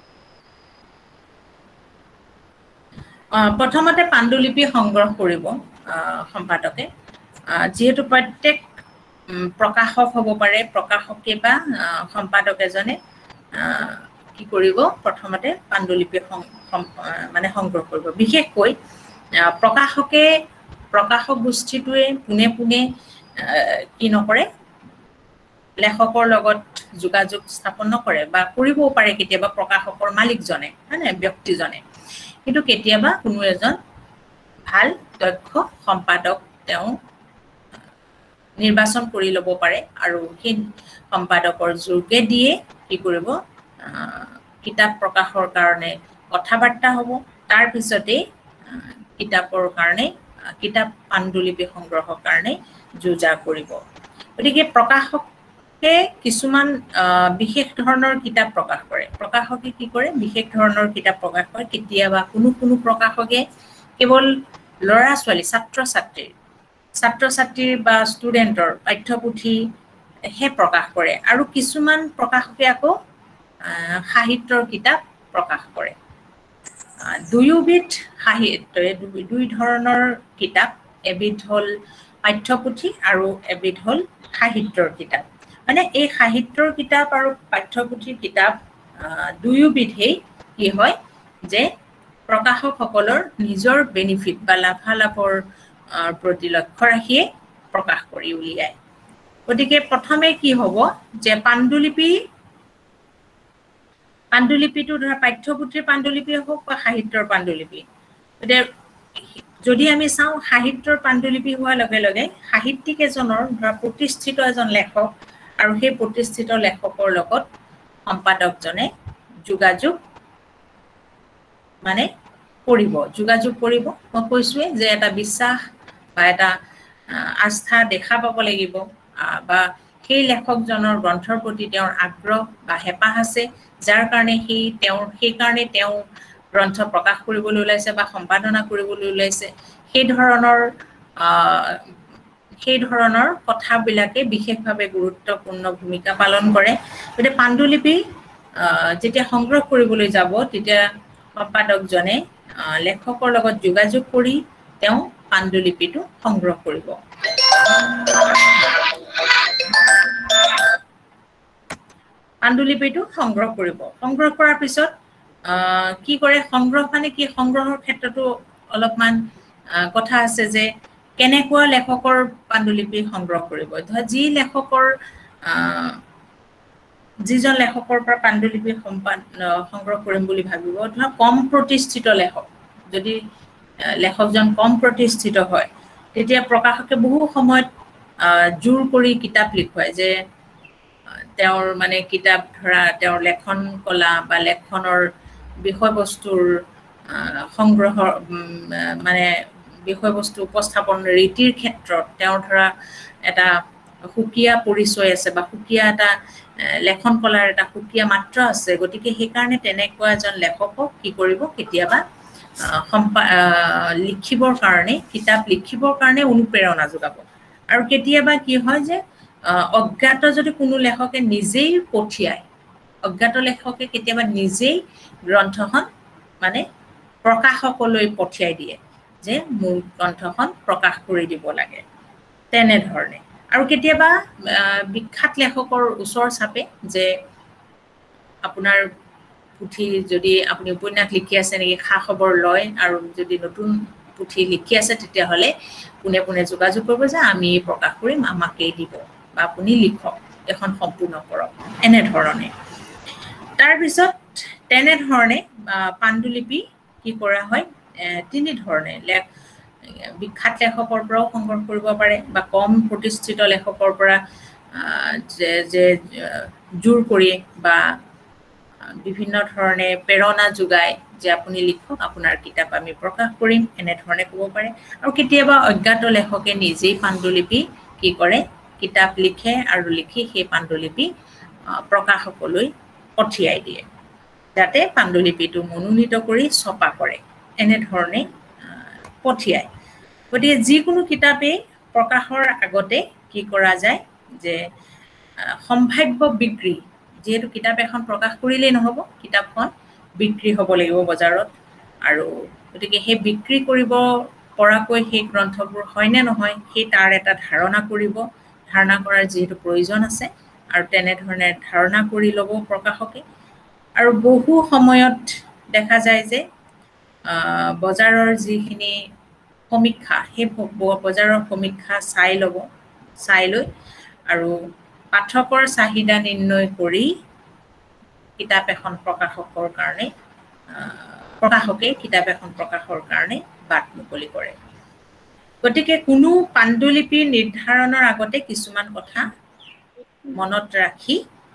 প্ৰথমতে পাণ্ডুলিপি সংগ্ৰহ কৰিব সম্পাদকে যেহেতু প্ৰত্যেক প্ৰকাশক হ'ব পাৰে প্ৰকাশকে বা সম্পাদক এজনে কি কৰিব প্ৰথমতে পাণ্ডুলিপি মানে সংগ্ৰহ কৰিব বিশেষকৈ প্ৰকাশকে প্ৰকাশক গোষ্ঠীটোৱে পোনে পোনে কি নকৰে লেখকৰ লগত যোগাযোগ স্থাপন নকৰে বা কৰিবও পাৰে কেতিয়াবা প্ৰকাশকৰ মালিকজনে মানে ব্যক্তিজনে কিন্তু কেতিয়াবা কোনো এজন ভাল দক্ষ সম্পাদক তেওঁ নিৰ্বাচন কৰি ল'ব পাৰে আৰু সেই সম্পাদকৰ যোগেদিয়ে কি কৰিব কিতাপ প্ৰকাশৰ কাৰণে কথাবাৰ্তা হ'ব তাৰ পিছতে কিতাপৰ কাৰণে কিতাপ পাণ্ডুলিপি সংগ্ৰহৰ কাৰণে যোজা কৰিব গতিকে প্ৰকাশকে কিছুমান বিশেষ ধৰণৰ কিতাপ প্ৰকাশ কৰে প্ৰকাশকে কি কৰে বিশেষ ধৰণৰ কিতাপ প্ৰকাশ কৰে কেতিয়াবা কোনো কোনো প্ৰকাশকে কেৱল ল'ৰা ছোৱালী ছাত্ৰ ছাত্ৰীৰ ছাত্ৰ ছাত্ৰীৰ বা ষ্টুডেণ্টৰ পাঠ্যপুথি হে প্ৰকাশ কৰে আৰু কিছুমান প্ৰকাশকে আকৌ সাহিত্যৰ কিতাপ প্ৰকাশ কৰে দুয়োবিধ সাহিত্য দুই ধৰণৰ কিতাপ এবিধ হ'ল পাঠ্যপুথি আৰু এবিধ হ'ল সাহিত্যৰ কিতাপ মানে এই সাহিত্যৰ কিতাপ আৰু পাঠ্যপুথিৰ কিতাপ দুয়োবিধেই কি হয় যে প্ৰকাশকসকলৰ নিজৰ বেনিফিট বা লাভালাভৰ প্ৰতি লক্ষ্য ৰাখিয়ে প্ৰকাশ কৰি উলিয়ায় গতিকে প্ৰথমে কি হ'ব যে পাণ্ডুলিপি পাণ্ডুলিপিটো ধৰা পাঠ্যপুথিৰ পাণ্ডুলিপি হওক বা সাহিত্যৰ পাণ্ডুলিপি গতিকে যদি আমি চাওঁ সাহিত্যৰ পাণ্ডুলিপি হোৱাৰ লগে লগে সাহিত্যিক এজনৰ ধৰা প্ৰতিষ্ঠিত এজন লেখক আৰু সেই প্ৰতিষ্ঠিত লেখকৰ লগত সম্পাদকজনে যোগাযোগ মানে কৰিব যোগাযোগ কৰিব মই কৈছোৱে যে এটা বিশ্বাস বা এটা আস্থা দেখা পাব লাগিব বা সেই লেখকজনৰ গ্ৰন্থৰ প্ৰতি তেওঁৰ আগ্ৰহ বা হেঁপাহ আছে যাৰ কাৰণে সেই তেওঁৰ সেই কাৰণে তেওঁ গ্ৰন্থ প্ৰকাশ কৰিবলৈ ওলাইছে বা সম্পাদনা কৰিবলৈ ওলাইছে সেই ধৰণৰ সেই ধৰণৰ কথাবিলাকে বিশেষভাৱে গুৰুত্বপূৰ্ণ ভূমিকা পালন কৰে গতিকে পাণ্ডুলিপি যেতিয়া সংগ্ৰহ কৰিবলৈ যাব তেতিয়া সম্পাদকজনে লেখকৰ লগত যোগাযোগ কৰি তেওঁ পাণ্ডুলিপিটো সংগ্ৰহ কৰিব পাণ্ডুলিপিটো সংগ্ৰহ কৰিব সংগ্ৰহ কৰাৰ পিছত কি কৰে সংগ্ৰহ মানে কি সংগ্ৰহৰ ক্ষেত্ৰতো অলপমান কথা আছে যে কেনেকুৱা লেখকৰ পাণ্ডুলিপি সংগ্ৰহ কৰিব ধৰা যি লেখকৰ যিজন লেখকৰ পৰা পাণ্ডুলিপি সংগ্ৰহ কৰিম বুলি ভাবিব ধৰা কম প্ৰতিষ্ঠিত লেখক যদি লেখকজন কম প্ৰতিষ্ঠিত হয় তেতিয়া প্ৰকাশকে বহু সময়ত জোৰ কৰি কিতাপ লিখুৱায় যে তেওঁৰ মানে কিতাপ ধৰা তেওঁৰ লেখন কলা বা লেখনৰ বিষয়বস্তুৰ সংগ্ৰহৰ মানে বিষয়বস্তু উপস্থাপন ৰীতিৰ ক্ষেত্ৰত তেওঁৰ ধৰা এটা সুকীয়া পৰিচয় আছে বা সুকীয়া এটা লেখন কলাৰ এটা সুকীয়া মাত্ৰা আছে গতিকে সেইকাৰণে তেনেকুৱা এজন লেখকক কি কৰিব কেতিয়াবা লিখিবৰ কাৰণে কিতাপ লিখিবৰ কাৰণে অনুপ্ৰেৰণা যোগাব আৰু কেতিয়াবা কি হয় যে অজ্ঞাত যদি কোনো লেখকে নিজেই পঠিয়ায় অজ্ঞাত লেখকে কেতিয়াবা নিজেই গ্ৰন্থখন মানে প্ৰকাশকলৈ পঠিয়াই দিয়ে যে মোৰ গ্ৰন্থখন প্ৰকাশ কৰি দিব লাগে তেনেধৰণে আৰু কেতিয়াবা বিখ্যাত লেখকৰ ওচৰ চাপে যে আপোনাৰ পুথি যদি আপুনি উপন্যাস লিখি আছে নেকি খা খবৰ লয় আৰু যদি নতুন পুথি লিখি আছে তেতিয়াহ'লে পোনে পোনে যোগাযোগ কৰিব যে আমি প্ৰকাশ কৰিম আমাকে দিব বা আপুনি লিখক এখন সম্পূৰ্ণ কৰক এনেধৰণে তাৰ পিছত তেনেধৰণে পাণ্ডুলিপি কি কৰা হয় তিনি ধৰণে লেখ বিখ্যাত লেখকৰ পৰাও সংগ্ৰহ কৰিব পাৰে বা কম প্ৰতিষ্ঠিত লেখকৰ পৰা যে যে জোৰ কৰি বা বিভিন্ন ধৰণে প্ৰেৰণা যোগায় যে আপুনি লিখক আপোনাৰ কিতাপ আমি প্ৰকাশ কৰিম এনেধৰণে ক'ব পাৰে আৰু কেতিয়াবা অজ্ঞাত লেখকে নিজেই পাণ্ডুলিপি কি কৰে কিতাপ লিখে আৰু লিখি সেই পাণ্ডুলিপি প্ৰকাশকলৈ পঠিয়াই দিয়ে যাতে পাণ্ডুলিপিটো মনোনীত কৰি ছপা কৰে এনেধৰণে পঠিয়ায় গতিকে যিকোনো কিতাপেই প্ৰকাশৰ আগতে কি কৰা যায় যে সম্ভাৱ্য বিক্ৰী যেহেতু কিতাপ এখন প্ৰকাশ কৰিলেই নহ'ব কিতাপখন বিক্ৰী হ'ব লাগিব বজাৰত আৰু গতিকে সেই বিক্ৰী কৰিব পৰাকৈ সেই গ্ৰন্থবোৰ হয়নে নহয় সেই তাৰ এটা ধাৰণা কৰিব ধাৰণা কৰাৰ যিহেতু প্ৰয়োজন আছে আৰু তেনেধৰণে ধাৰণা কৰি ল'ব প্ৰকাশকে আৰু বহু সময়ত দেখা যায় যে বজাৰৰ যিখিনি সমীক্ষা সেই বজাৰৰ সমীক্ষা চাই ল'ব চাই লৈ আৰু পাঠকৰ চাহিদা নিৰ্ণয় কৰি কিতাপ এখন প্ৰকাশকৰ কাৰণে প্ৰকাশকে কিতাপ এখন প্ৰকাশৰ কাৰণে বাট মুকলি কৰে গতিকে কোনো পাণ্ডুলিপি নিৰ্ধাৰণৰ আগতে কিছুমান কথা মনত ৰাখি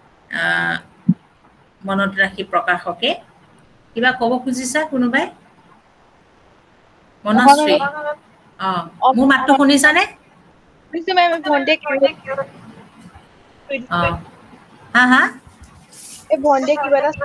মনত ৰাখি প্ৰকাশকে কিবা ক'ব খুজিছা কোনোবাই মনশ্ৰী অ মোৰ মাতটো শুনিছানে শুনিছো মেম ভন্টে অ হা হা এ ভন্টে কিবা এটা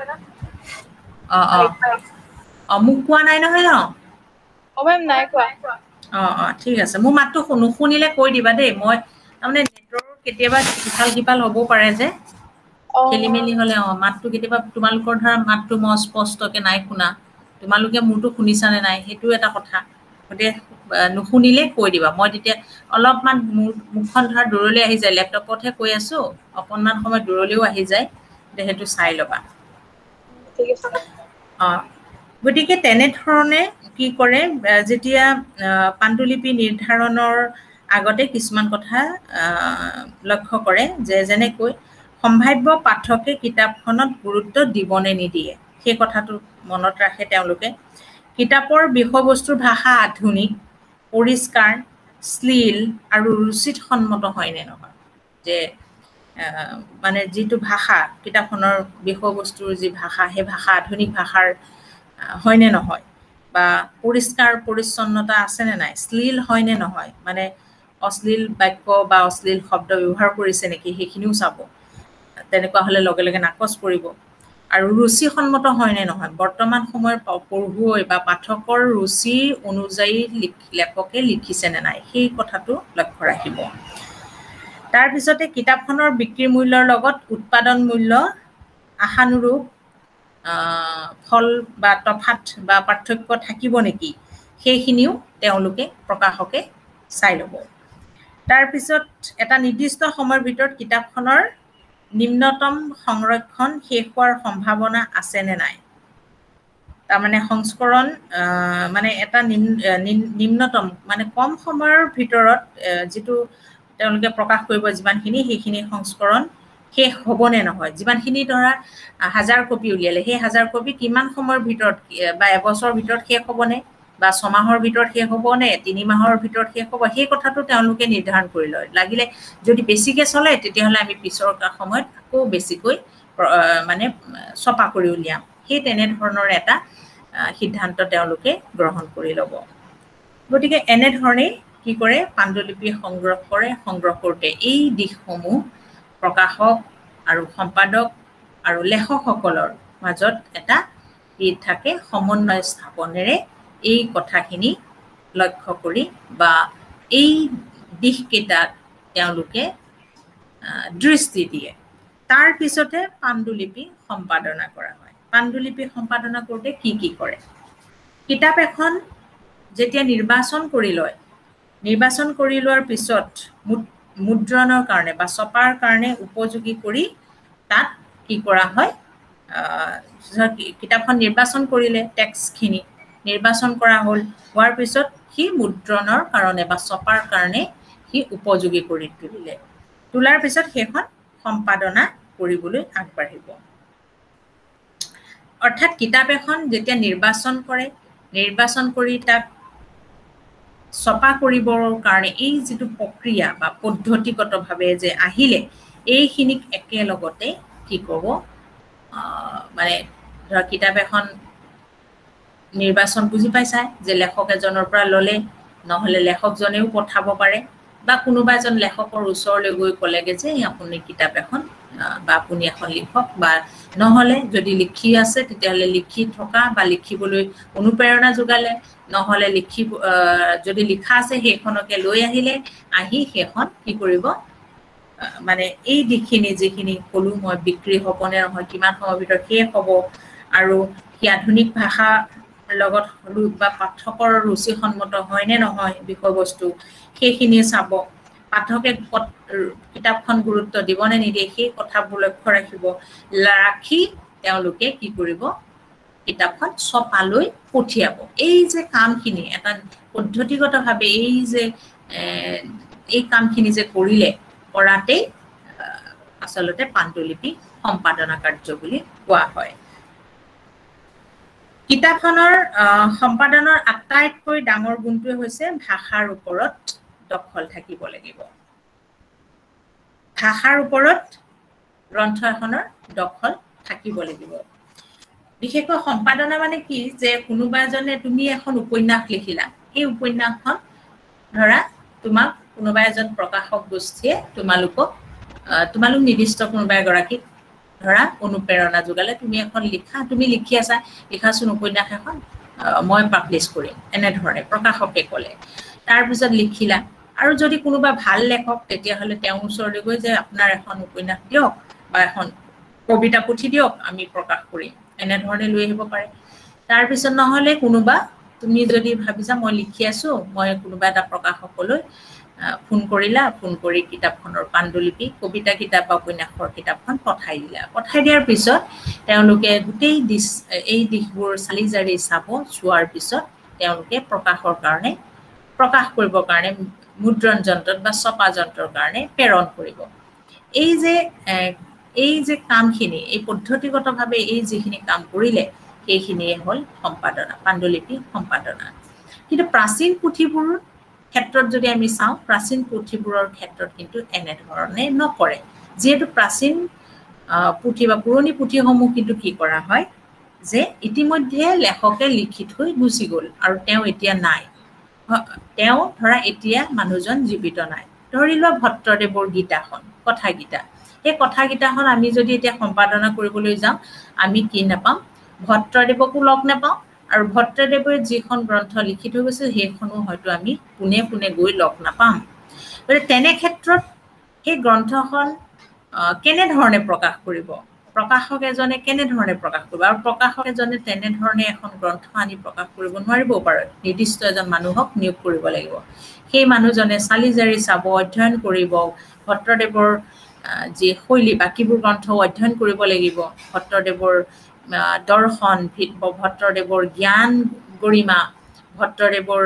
অ অ অ মোক কোৱা নাই নহয় ন অ মেম নাই কোৱা অ অ ঠিক আছে মোৰ মাতটো নুশুনিলে কৈ দিবা দেই মই তাৰমানে নেটৱৰ্ক কেতিয়াবা ইফাল সিফাল হ'ব পাৰে যে খেলি মেলি হ'লে অ মাতটো কেতিয়াবা তোমালোকৰ ধৰা মাতটো মই স্পষ্টকে নাই শুনা তোমালোকে মোৰটো শুনিছানে নাই সেইটো এটা কথা গতিকে নুশুনিলে কৈ দিবা মই তেতিয়া অলপমান মুখখন ধৰা দূৰলৈ আহি যায় লেপটপতহে কৈ আছো অকণমান সময় দূৰলৈও আহি যায় সেইটো চাই ল'বা ঠিক আছে অ গতিকে তেনেধৰণে কি কৰে যেতিয়া পাণ্ডুলিপি নিৰ্ধাৰণৰ আগতে কিছুমান কথা লক্ষ্য কৰে যে যেনেকৈ সম্ভাৱ্য পাঠকে কিতাপখনত গুৰুত্ব দিবনে নিদিয়ে সেই কথাটো মনত ৰাখে তেওঁলোকে কিতাপৰ বিষয়বস্তুৰ ভাষা আধুনিক পৰিষ্কাৰ শ্লীল আৰু ৰুচিত সন্মত হয়নে নহয় যে মানে যিটো ভাষা কিতাপখনৰ বিষয়বস্তুৰ যি ভাষা সেই ভাষা আধুনিক ভাষাৰ হয়নে নহয় বা পৰিষ্কাৰ পৰিচ্ছন্নতা আছেনে নাই শ্লীল হয়নে নহয় মানে অশ্লীল বাক্য বা অশ্লীল শব্দ ব্যৱহাৰ কৰিছে নেকি সেইখিনিও চাব তেনেকুৱা হ'লে লগে লগে নাকচ কৰিব আৰু ৰুচিসন্মত হয়নে নহয় বৰ্তমান সময়ৰ পঢ়ুৱৈ বা পাঠকৰ ৰুচি অনুযায়ী লেখকে লিখিছেনে নাই সেই কথাটো লক্ষ্য ৰাখিব তাৰপিছতে কিতাপখনৰ বিক্ৰীৰ মূল্যৰ লগত উৎপাদন মূল্য আশানুৰূপ ফল বা তফাত বা পাৰ্থক্য থাকিব নেকি সেইখিনিও তেওঁলোকে প্ৰকাশকে চাই ল'ব তাৰপিছত এটা নিৰ্দিষ্ট সময়ৰ ভিতৰত কিতাপখনৰ নিম্নতম সংৰক্ষণ শেষ হোৱাৰ সম্ভাৱনা আছেনে নাই তাৰমানে সংস্কৰণ মানে এটা নিম্নতম মানে কম সময়ৰ ভিতৰত যিটো তেওঁলোকে প্ৰকাশ কৰিব যিমানখিনি সেইখিনি সংস্কৰণ শেষ হ'বনে নহয় যিমানখিনি ধৰা হাজাৰ কপি উলিয়ালে সেই হাজাৰ কপি কিমান সময়ৰ ভিতৰত বা এবছৰৰ ভিতৰত শেষ হ'বনে বা ছমাহৰ ভিতৰত শেষ হ'বনে তিনি মাহৰ ভিতৰত শেষ হ'ব সেই কথাটো তেওঁলোকে নিৰ্ধাৰণ কৰি লয় লাগিলে যদি বেছিকৈ চলে তেতিয়াহ'লে আমি পিছৰ সময়ত আকৌ বেছিকৈ মানে ছপা কৰি উলিয়াম সেই তেনেধৰণৰ এটা সিদ্ধান্ত তেওঁলোকে গ্ৰহণ কৰি ল'ব গতিকে এনেধৰণেই কি কৰে পাণ্ডুলিপি সংগ্ৰহ কৰে সংগ্ৰহ কৰোঁতে এই দিশসমূহ প্ৰকাশক আৰু সম্পাদক আৰু লেখকসকলৰ মাজত এটা ই থাকে সমন্বয় স্থাপনেৰে এই কথাখিনি লক্ষ্য কৰি বা এই দিশকেইটাত তেওঁলোকে দৃষ্টি দিয়ে তাৰ পিছতে পাণ্ডুলিপি সম্পাদনা কৰা হয় পাণ্ডুলিপি সম্পাদনা কৰোঁতে কি কি কৰে কিতাপ এখন যেতিয়া নিৰ্বাচন কৰি লয় নিৰ্বাচন কৰি লোৱাৰ পিছত মুদ্ৰণৰ কাৰণে বা ছপাৰ কাৰণে উপযোগী কৰি তাত কি কৰা হয় কিতাপখন নিৰ্বাচন কৰিলে টেক্সটখিনি নিৰ্বাচন কৰা হ'ল হোৱাৰ পিছত সি মুদ্ৰণৰ কাৰণে বা ছপাৰ কাৰণে সি উপযোগী কৰি তুলিলে তোলাৰ পিছত সেইখন সম্পাদনা কৰিবলৈ আগবাঢ়িব অৰ্থাৎ কিতাপ এখন যেতিয়া নিৰ্বাচন কৰে নিৰ্বাচন কৰি তাক ছপা কৰিবৰ কাৰণে এই যিটো প্ৰক্ৰিয়া বা পদ্ধতিগতভাৱে যে আহিলে এইখিনিক একেলগতে কি ক'ব মানে ধৰা কিতাপ এখন নিৰ্বাচন বুজি পাইছা যে লেখক এজনৰ পৰা ললে নহলে লেখকজনেও পঠাব পাৰে বা কোনোবা এজন লেখকৰ ওচৰলৈ গৈ কলেগে যে আপুনি কিতাপ এখন বা আপুনি এখন লিখক বা নহলে যদি লিখি আছে তেতিয়াহলে লিখি থকা বা লিখিবলৈ অনুপ্ৰেৰণা যোগালে নহলে লিখি যদি লিখা আছে সেইখনকে লৈ আহিলে আহি সেইখন কি কৰিব মানে এই দিখিনি যিখিনি কলো মই বিক্ৰী হবনে নহয় কিমান সময়ৰ ভিতৰত শেষ হ'ব আৰু কি আধুনিক ভাষা লগত বা পাঠকৰ ৰুচি সন্মত হয় নে নহয় বিষয়বস্তু সেইখিনি চাব পাঠকে কিতাপখন গুৰুত্ব দিব নে নিদিয়ে সেই কথাবোৰ লক্ষ্য ৰাখিব ৰাখি তেওঁলোকে কি কৰিব কিতাপখন ছপালৈ পঠিয়াব এই যে কামখিনি এটা পদ্ধতিগতভাৱে এই যে এই কামখিনি যে কৰিলে কৰাতে আচলতে পাণ্ডুলিপি সম্পাদনা কাৰ্য বুলি কোৱা হয় কিতাপখনৰ সম্পাদনৰ আটাইতকৈ ডাঙৰ গুণটোৱে হৈছে ভাষাৰ ওপৰত দখল থাকিব লাগিব ভাষাৰ ওপৰত গ্ৰন্থ এখনৰ দখল থাকিব লাগিব বিশেষকৈ সম্পাদনা মানে কি যে কোনোবা এজনে তুমি এখন উপন্যাস লিখিলা এই উপন্যাসখন ধৰা তোমাক কোনোবা এজন প্ৰকাশক গোষ্ঠীয়ে তোমালোকক তোমালোক নিৰ্দিষ্ট কোনোবা এগৰাকীক ধৰা অনুপ্ৰেৰণা যোগালে তুমি এখন লিখা তুমি লিখি আছা লিখাচোন উপন্যাস এখন মই পাবলিছ কৰিম এনে ধৰণে প্ৰকাশকে ক'লে তাৰ পিছত লিখিলা আৰু যদি কোনোবা ভাল লেখক তেতিয়াহলে তেওঁৰ ওচৰলৈ গৈ যে আপোনাৰ এখন উপন্যাস দিয়ক বা এখন কবিতা পুথি দিয়ক আমি প্ৰকাশ কৰিম এনে ধৰণে লৈ আহিব পাৰে তাৰ পিছত নহলে কোনোবা তুমি যদি ভাবিছা মই লিখি আছো মই কোনোবা এটা প্ৰকাশকলৈ ফোন কৰিলা ফোন কৰি কিতাপখনৰ পাণ্ডুলিপি কবিতা কিতাপ বা উপন্যাসৰ কিতাপখন পঠাই দিলা পঠাই দিয়াৰ পিছত তেওঁলোকে গোটেই দিশ এই দিশবোৰ চালি জাৰি চাব চোৱাৰ পিছত তেওঁলোকে প্ৰকাশৰ কাৰণে প্ৰকাশ কৰিবৰ কাৰণে মুদ্ৰণ যন্ত্ৰত বা ছপা যন্ত্ৰৰ কাৰণে প্ৰেৰণ কৰিব এই যে এই যে কামখিনি এই পদ্ধতিগতভাৱে এই যিখিনি কাম কৰিলে সেইখিনিয়ে হ'ল সম্পাদনা পাণ্ডুলিপি সম্পাদনা কিন্তু প্ৰাচীন পুথিবোৰ ক্ষেত্ৰত যদি আমি চাওঁ প্ৰাচীন পুথিবোৰৰ ক্ষেত্ৰত কিন্তু এনে ধৰণে নকৰে যেহেতু প্ৰাচীন পুথি বা পুৰণি পুথিসমূহ কিন্তু কি কৰা হয় যে ইতিমধ্যে লেখকে লিখি থৈ গুচি গ'ল আৰু তেওঁ এতিয়া নাই তেওঁ ধৰা এতিয়া মানুহজন জীৱিত নাই ধৰি লোৱা ভট্টদেৱৰ গীতাখন কথা গীতা এই কথা গীতাখন আমি যদি এতিয়া সম্পাদনা কৰিবলৈ যাওঁ আমি কি নাপাম ভট্টদেৱকো লগ নাপাওঁ আৰু ভট্টদেৱে যিখন গ্ৰন্থ লিখি থৈ গৈছিল সেইখনো হয়তো আমি পুনে পুনে গৈ লগ নাপাম গতিকে তেনে ক্ষেত্ৰত সেই গ্ৰন্থখন কেনে ধৰণে প্ৰকাশ কৰিব প্ৰকাশক এজনে কেনে ধৰণে প্ৰকাশ কৰিব আৰু প্ৰকাশক এজনে তেনে ধৰণে এখন গ্ৰন্থ আনি প্ৰকাশ কৰিব নোৱাৰিব পাৰে নিৰ্দিষ্ট এজন মানুহক নিয়োগ কৰিব লাগিব সেই মানুহজনে চালি জাৰি চাব অধ্যয়ন কৰিব ভট্টদেৱৰ যি শৈলী বাকিবোৰ গ্ৰন্থ অধ্যয়ন কৰিব লাগিব ভট্টদেৱৰ দৰ্শন ভট্টদেৱৰ জ্ঞান গৰিমা ভট্টদেৱৰ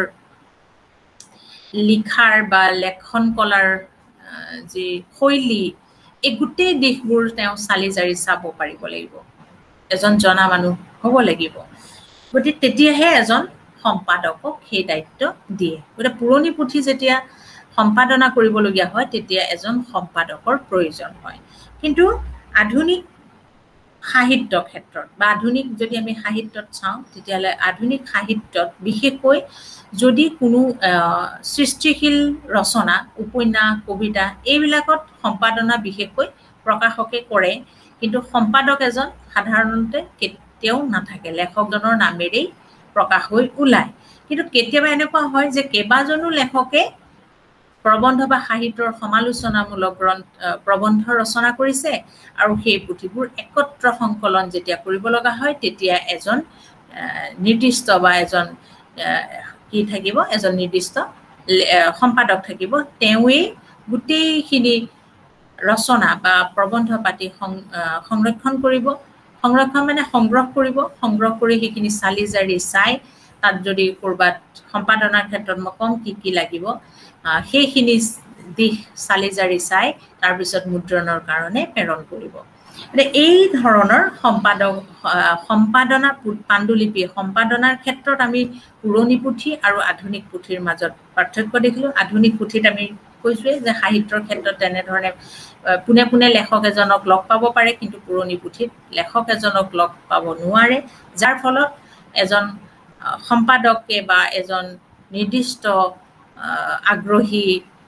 লিখাৰ বা লেখন কলাৰ যি শৈলী এই গোটেই দিশবোৰ তেওঁ চালি জাৰি চাব পাৰিব লাগিব এজন জনা মানুহ হ'ব লাগিব গতিকে তেতিয়াহে এজন সম্পাদকক সেই দায়িত্ব দিয়ে গতিকে পুৰণি পুথি যেতিয়া সম্পাদনা কৰিবলগীয়া হয় তেতিয়া এজন সম্পাদকৰ প্ৰয়োজন হয় কিন্তু আধুনিক সাহিত্য ক্ষেত্ৰত বা আধুনিক যদি আমি সাহিত্যত চাওঁ তেতিয়াহ'লে আধুনিক সাহিত্যত বিশেষকৈ যদি কোনো সৃষ্টিশীল ৰচনা উপন্যাস কবিতা এইবিলাকত সম্পাদনা বিশেষকৈ প্ৰকাশকে কৰে কিন্তু সম্পাদক এজন সাধাৰণতে কেতিয়াও নাথাকে লেখকজনৰ নামেৰেই প্ৰকাশ হৈ ওলায় কিন্তু কেতিয়াবা এনেকুৱা হয় যে কেইবাজনো লেখকে প্ৰবন্ধ বা সাহিত্যৰ সমালোচনামূলক প্ৰবন্ধ ৰচনা কৰিছে আৰু সেই পুথিবোৰ একত্ৰ সংকলন যেতিয়া কৰিব লগা হয় তেতিয়া এজন নিৰ্দিষ্ট বা এজন কি থাকিব এজন নিৰ্দিষ্ট সম্পাদক থাকিব তেওঁৱে গোটেইখিনি ৰচনা বা প্ৰবন্ধ পাতি সংৰক্ষণ কৰিব সংৰক্ষণ মানে সংগ্ৰহ কৰিব সংগ্ৰহ কৰি সেইখিনি চালি জাৰি চাই তাত যদি কৰবাত সম্পাদনাৰ ক্ষেত্ৰত মই কম কি কি লাগিব সেইখিনি দিশ চালি জাৰি চাই তাৰ পিছত মুদ্ৰণৰ কাৰণে প্ৰেৰণ কৰিব এই ধৰণৰ সম্পাদক সম্পাদনা পাণ্ডুলিপি সম্পাদনাৰ ক্ষেত্ৰত আমি পুৰণি পুথি আৰু আধুনিক পুথিৰ মাজত পাৰ্থক্য দেখিলো আধুনিক পুথিত আমি কৈছোৱে যে সাহিত্যৰ ক্ষেত্ৰত তেনে ধৰণে পুনে পুনে লেখক এজনক লগ পাব পাৰে কিন্তু পুৰণি পুথিত লেখক এজনক লগ পাব নোৱাৰে যাৰ ফলত এজন সম্পাদকে বা এজন নিৰ্দিষ্ট আগ্ৰহী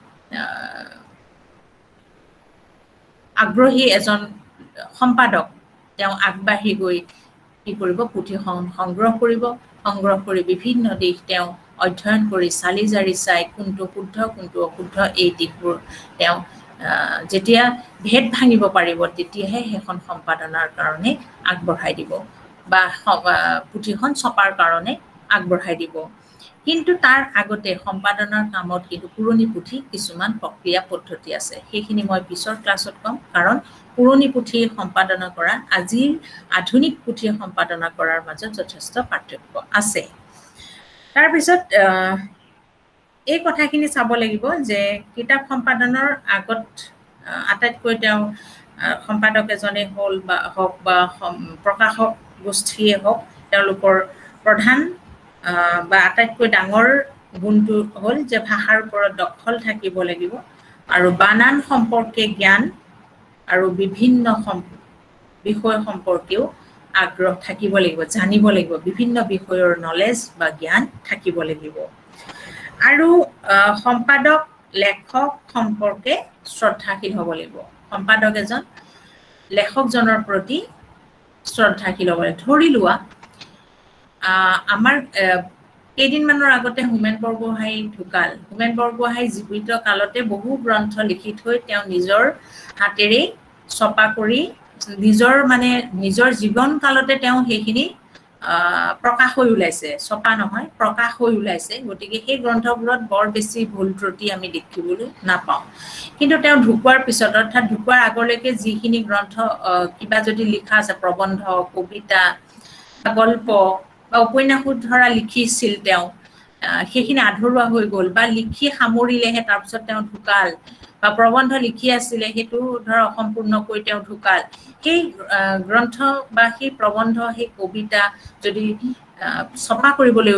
আগ্ৰহী এজন সম্পাদক তেওঁ আগবাঢ়ি গৈ কি কৰিব পুথি সংগ্ৰহ কৰিব সংগ্ৰহ কৰি বিভিন্ন দিশ তেওঁ অধ্যয়ন কৰি চালি জাৰি চাই কোনটো শুদ্ধ কোনটো অশুদ্ধ এই দিশবোৰ তেওঁ যেতিয়া ভেদ ভাঙিব পাৰিব তেতিয়াহে সেইখন সম্পাদনাৰ কাৰণে আগবঢ়াই দিব বা পুথিখন ছপাৰ কাৰণে আগবঢ়াই দিব কিন্তু তাৰ আগতে সম্পাদনাৰ কামত কিন্তু পুৰণি পুথি কিছুমান প্ৰক্ৰিয়া পদ্ধতি আছে সেইখিনি মই পিছৰ ক্লাছত কম কাৰণ পুৰণি পুথি সম্পাদনা কৰা আজিৰ আধুনিক পুথি সম্পাদনা কৰাৰ মাজত যথেষ্ট পাৰ্থক্য আছে তাৰ পিছত এই কথাখিনি চাব লাগিব যে কিতাপ সম্পাদনৰ আগত আটাইতকৈ তেওঁ সম্পাদক এজনে হ'ল বা হওক বা প্ৰকাশক গোষ্ঠীয়ে হওক তেওঁলোকৰ প্ৰধান বা আটাইতকৈ ডাঙৰ গুণটো হ'ল যে ভাষাৰ ওপৰত দখল থাকিব লাগিব আৰু বানান সম্পৰ্কে জ্ঞান আৰু বিভিন্ন বিষয় সম্পৰ্কেও আগ্ৰহ থাকিব লাগিব জানিব লাগিব বিভিন্ন বিষয়ৰ নলেজ বা জ্ঞান থাকিব লাগিব আৰু সম্পাদক লেখক সম্পৰ্কে শ্ৰদ্ধাশীল হ'ব লাগিব সম্পাদক এজন লেখকজনৰ প্ৰতি শ্ৰদ্ধাশীল হ'ব লাগিব ধৰি লোৱা আমাৰ কেইদিনমানৰ আগতে হোমেন বৰগোহাঁই ঢুকাল হোমেন বৰগোহাঁই জীৱিত কালতে বহু গ্ৰন্থ লিখি থৈ তেওঁ নিজৰ হাতেৰে ছপা কৰি নিজৰ মানে নিজৰ জীৱন কালতে তেওঁ সেইখিনি প্ৰকাশ হৈ ওলাইছে ছপা নহয় প্ৰকাশ হৈ ওলাইছে গতিকে সেই গ্ৰন্থবোৰত বৰ বেছি ভুল ত্ৰুটি আমি দেখিবলৈ নাপাওঁ কিন্তু তেওঁ ঢুকুৱাৰ পিছত অৰ্থাৎ ঢুকুৱাৰ আগলৈকে যিখিনি গ্ৰন্থ কিবা যদি লিখা আছে প্ৰবন্ধ কবিতা গল্প বা উপন্যাসো ধৰা লিখিছিল তেওঁ সেইখিনি আধৰুৱা হৈ গ'ল বা লিখি সামৰিলেহে তাৰপিছত তেওঁ ঢুকাল বা প্ৰবন্ধ লিখি আছিলে সেইটো ধৰা অসম্পূৰ্ণকৈ তেওঁ ঢুকাল সেই গ্ৰন্থ বা সেই প্ৰবন্ধ সেই কবিতা যদি ছপা কৰিবলৈ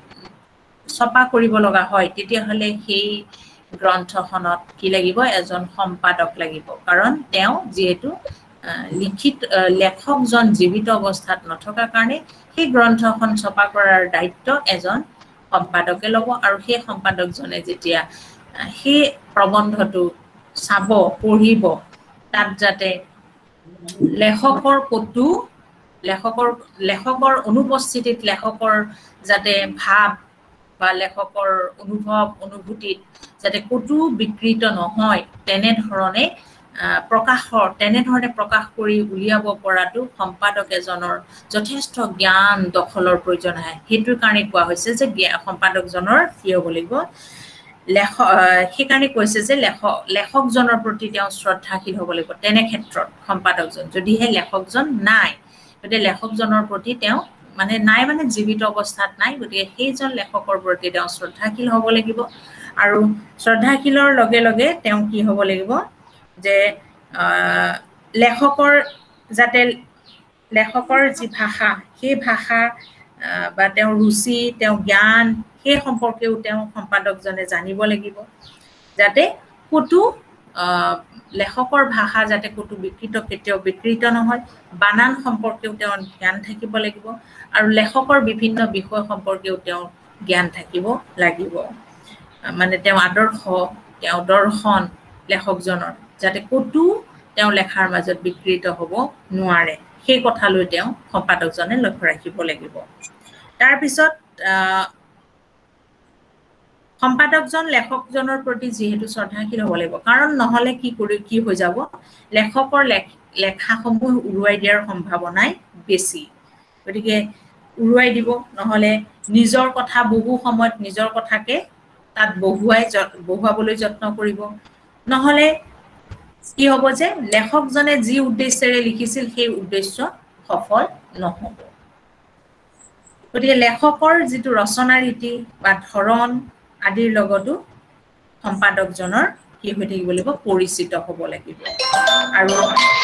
ছপা কৰিব লগা হয় তেতিয়াহ'লে সেই গ্ৰন্থখনত কি লাগিব এজন সম্পাদক লাগিব কাৰণ তেওঁ যিহেতু লিখিত লেখকজন জীৱিত অৱস্থাত নথকাৰ কাৰণে সেই গ্ৰন্থখন ছপা কৰাৰ দায়িত্ব এজন সম্পাদকে ল'ব আৰু সেই সম্পাদকজনে যেতিয়া সেই প্ৰবন্ধটো চাব পঢ়িব তাত যাতে লেখকৰ কটু লেখকৰ লেখকৰ অনুপস্থিতিত লেখকৰ যাতে ভাৱ বা লেখকৰ অনুভৱ অনুভূতিত যাতে কটু বিকৃত নহয় তেনে ধৰণে প্ৰকাশৰ তেনে ধৰণে প্ৰকাশ কৰি উলিয়াব পৰাটো সম্পাদক এজনৰ যথেষ্ট জ্ঞান দখলৰ প্ৰয়োজন হয় হেতুৰ কাৰণে কোৱা হৈছে যে সম্পাদকজনৰ কি হ'ব লাগিব লেখ সেইকাৰণে কৈছে যে লেখক লেখকজনৰ প্ৰতি তেওঁ শ্ৰদ্ধাশীল হ'ব লাগিব তেনে ক্ষেত্ৰত সম্পাদকজন যদিহে লেখকজন নাই গতিকে লেখকজনৰ প্ৰতি তেওঁ মানে নাই মানে জীৱিত অৱস্থাত নাই গতিকে সেইজন লেখকৰ প্ৰতি তেওঁ শ্ৰদ্ধাশীল হ'ব লাগিব আৰু শ্ৰদ্ধাশীলৰ লগে লগে তেওঁ কি হ'ব লাগিব যে লেখকৰ যাতে লেখকৰ যি ভাষা সেই ভাষা বা তেওঁৰ ৰুচি তেওঁ জ্ঞান সেই সম্পৰ্কেও তেওঁ সম্পাদকজনে জানিব লাগিব যাতে কটু লেখকৰ ভাষা যাতে কটু বিকৃত কেতিয়াও বিকৃত নহয় বানান সম্পৰ্কেও তেওঁ জ্ঞান থাকিব লাগিব আৰু লেখকৰ বিভিন্ন বিষয় সম্পৰ্কেও তেওঁ জ্ঞান থাকিব লাগিব মানে তেওঁ আদৰ্শ তেওঁ দৰ্শন লেখকজনৰ যাতে কটু তেওঁ লেখাৰ মাজত বিকৃত হ'ব নোৱাৰে সেই কথালৈ তেওঁ সম্পাদকজনে লক্ষ্য ৰাখিব লাগিব তাৰ পিছত সম্পাদকজন লেখকজনৰ প্ৰতি যেহেতু শ্ৰদ্ধাশীল হ'ব লাগিব কাৰণ নহলে কি কৰি কি হৈ যাব লেখকৰ লেখাসমূহ উৰুৱাই দিয়াৰ সম্ভাৱনাই বেছি গতিকে উৰুৱাই দিব নহলে নিজৰ কথা বহু সময়ত নিজৰ কথাকে তাত বহুৱাই বহুৱাবলৈ যত্ন কৰিব নহলে কি হ'ব যে লেখকজনে যি উদ্দেশ্যেৰে লিখিছিল সেই উদ্দেশ্য সফল নহ'ব গতিকে লেখকৰ যিটো ৰচনা ৰীতি বা ধৰণ আদিৰ লগতো সম্পাদকজনৰ কি হৈ থাকিব লাগিব পৰিচিত হ'ব লাগিব আৰু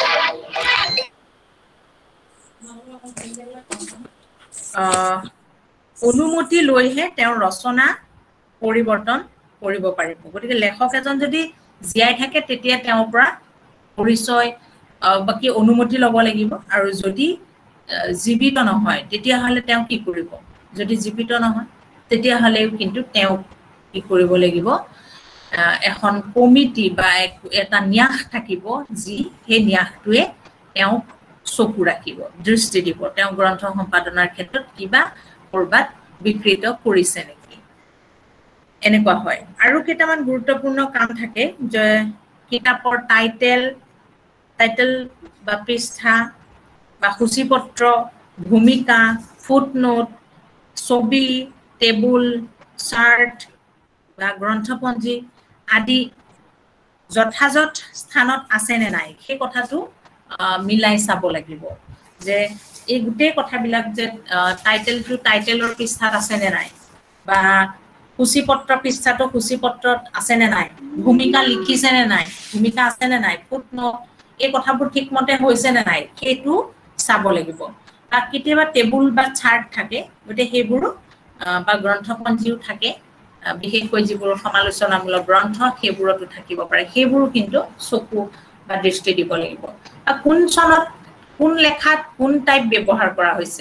অনুমতি লৈহে তেওঁৰ ৰচনা পৰিৱৰ্তন কৰিব পাৰিব গতিকে লেখক এজন যদি জীয়াই থাকে তেতিয়া তেওঁৰ পৰা পৰিচয় বাকি অনুমতি ল'ব লাগিব আৰু যদি জীৱিত নহয় তেতিয়া হলে তেওঁ কি কৰিব যদি জীৱিত নহয় তেতিয়া হলেও কিন্তু তেওঁ কি কৰিব লাগিব এখন কমিটি বা এটা ন্যাস থাকিব যি সেই ন্যাসটোৱে তেওঁ চকু ৰাখিব দৃষ্টি দিব তেওঁ গ্ৰন্থ সম্পাদনাৰ ক্ষেত্ৰত কিবা কৰবাত বিকৃত কৰিছে নেকি এনেকুৱা হয় আৰু কেইটামান গুৰুত্বপূৰ্ণ কাম থাকে যে কিতাপৰ টাইটেল টাইটেল বা পৃষ্ঠা বা সূচীপত্ৰ ভূমিকা ফুটনোট ছবি টেবুল চাৰ্ট বা গ্ৰন্থপঞ্জী আদি যথাযথ স্থানত আছে নে নাই সেই কথাটো মিলাই চাব লাগিব যে এই গোটেই কথাবিলাক যে টাইটেলটো টাইটেলৰ পৃষ্ঠাত আছে নে নাই বা সূচীপত্ৰ পৃষ্ঠাটো সূচীপত্ৰত আছে নে নাই ভূমিকা লিখিছে নে নাই ভূমিকা আছে নে নাই ফুটনোট এই কথাবোৰ ঠিকমতে হৈছে নে নাই সেইটো চাব লাগিব বা কেতিয়াবা টেবুল বা চাৰ্ট থাকে গতিকে সেইবোৰো বা গ্ৰন্থপঞ্জীও থাকে বিশেষকৈ যিবোৰ সমালোচনামূলক গ্ৰন্থ সেইবোৰতো থাকিব পাৰে সেইবোৰো কিন্তু চকু বা দৃষ্টি দিব লাগিব কোন চনত কোন লেখাত কোন টাইপ ব্যৱহাৰ কৰা হৈছে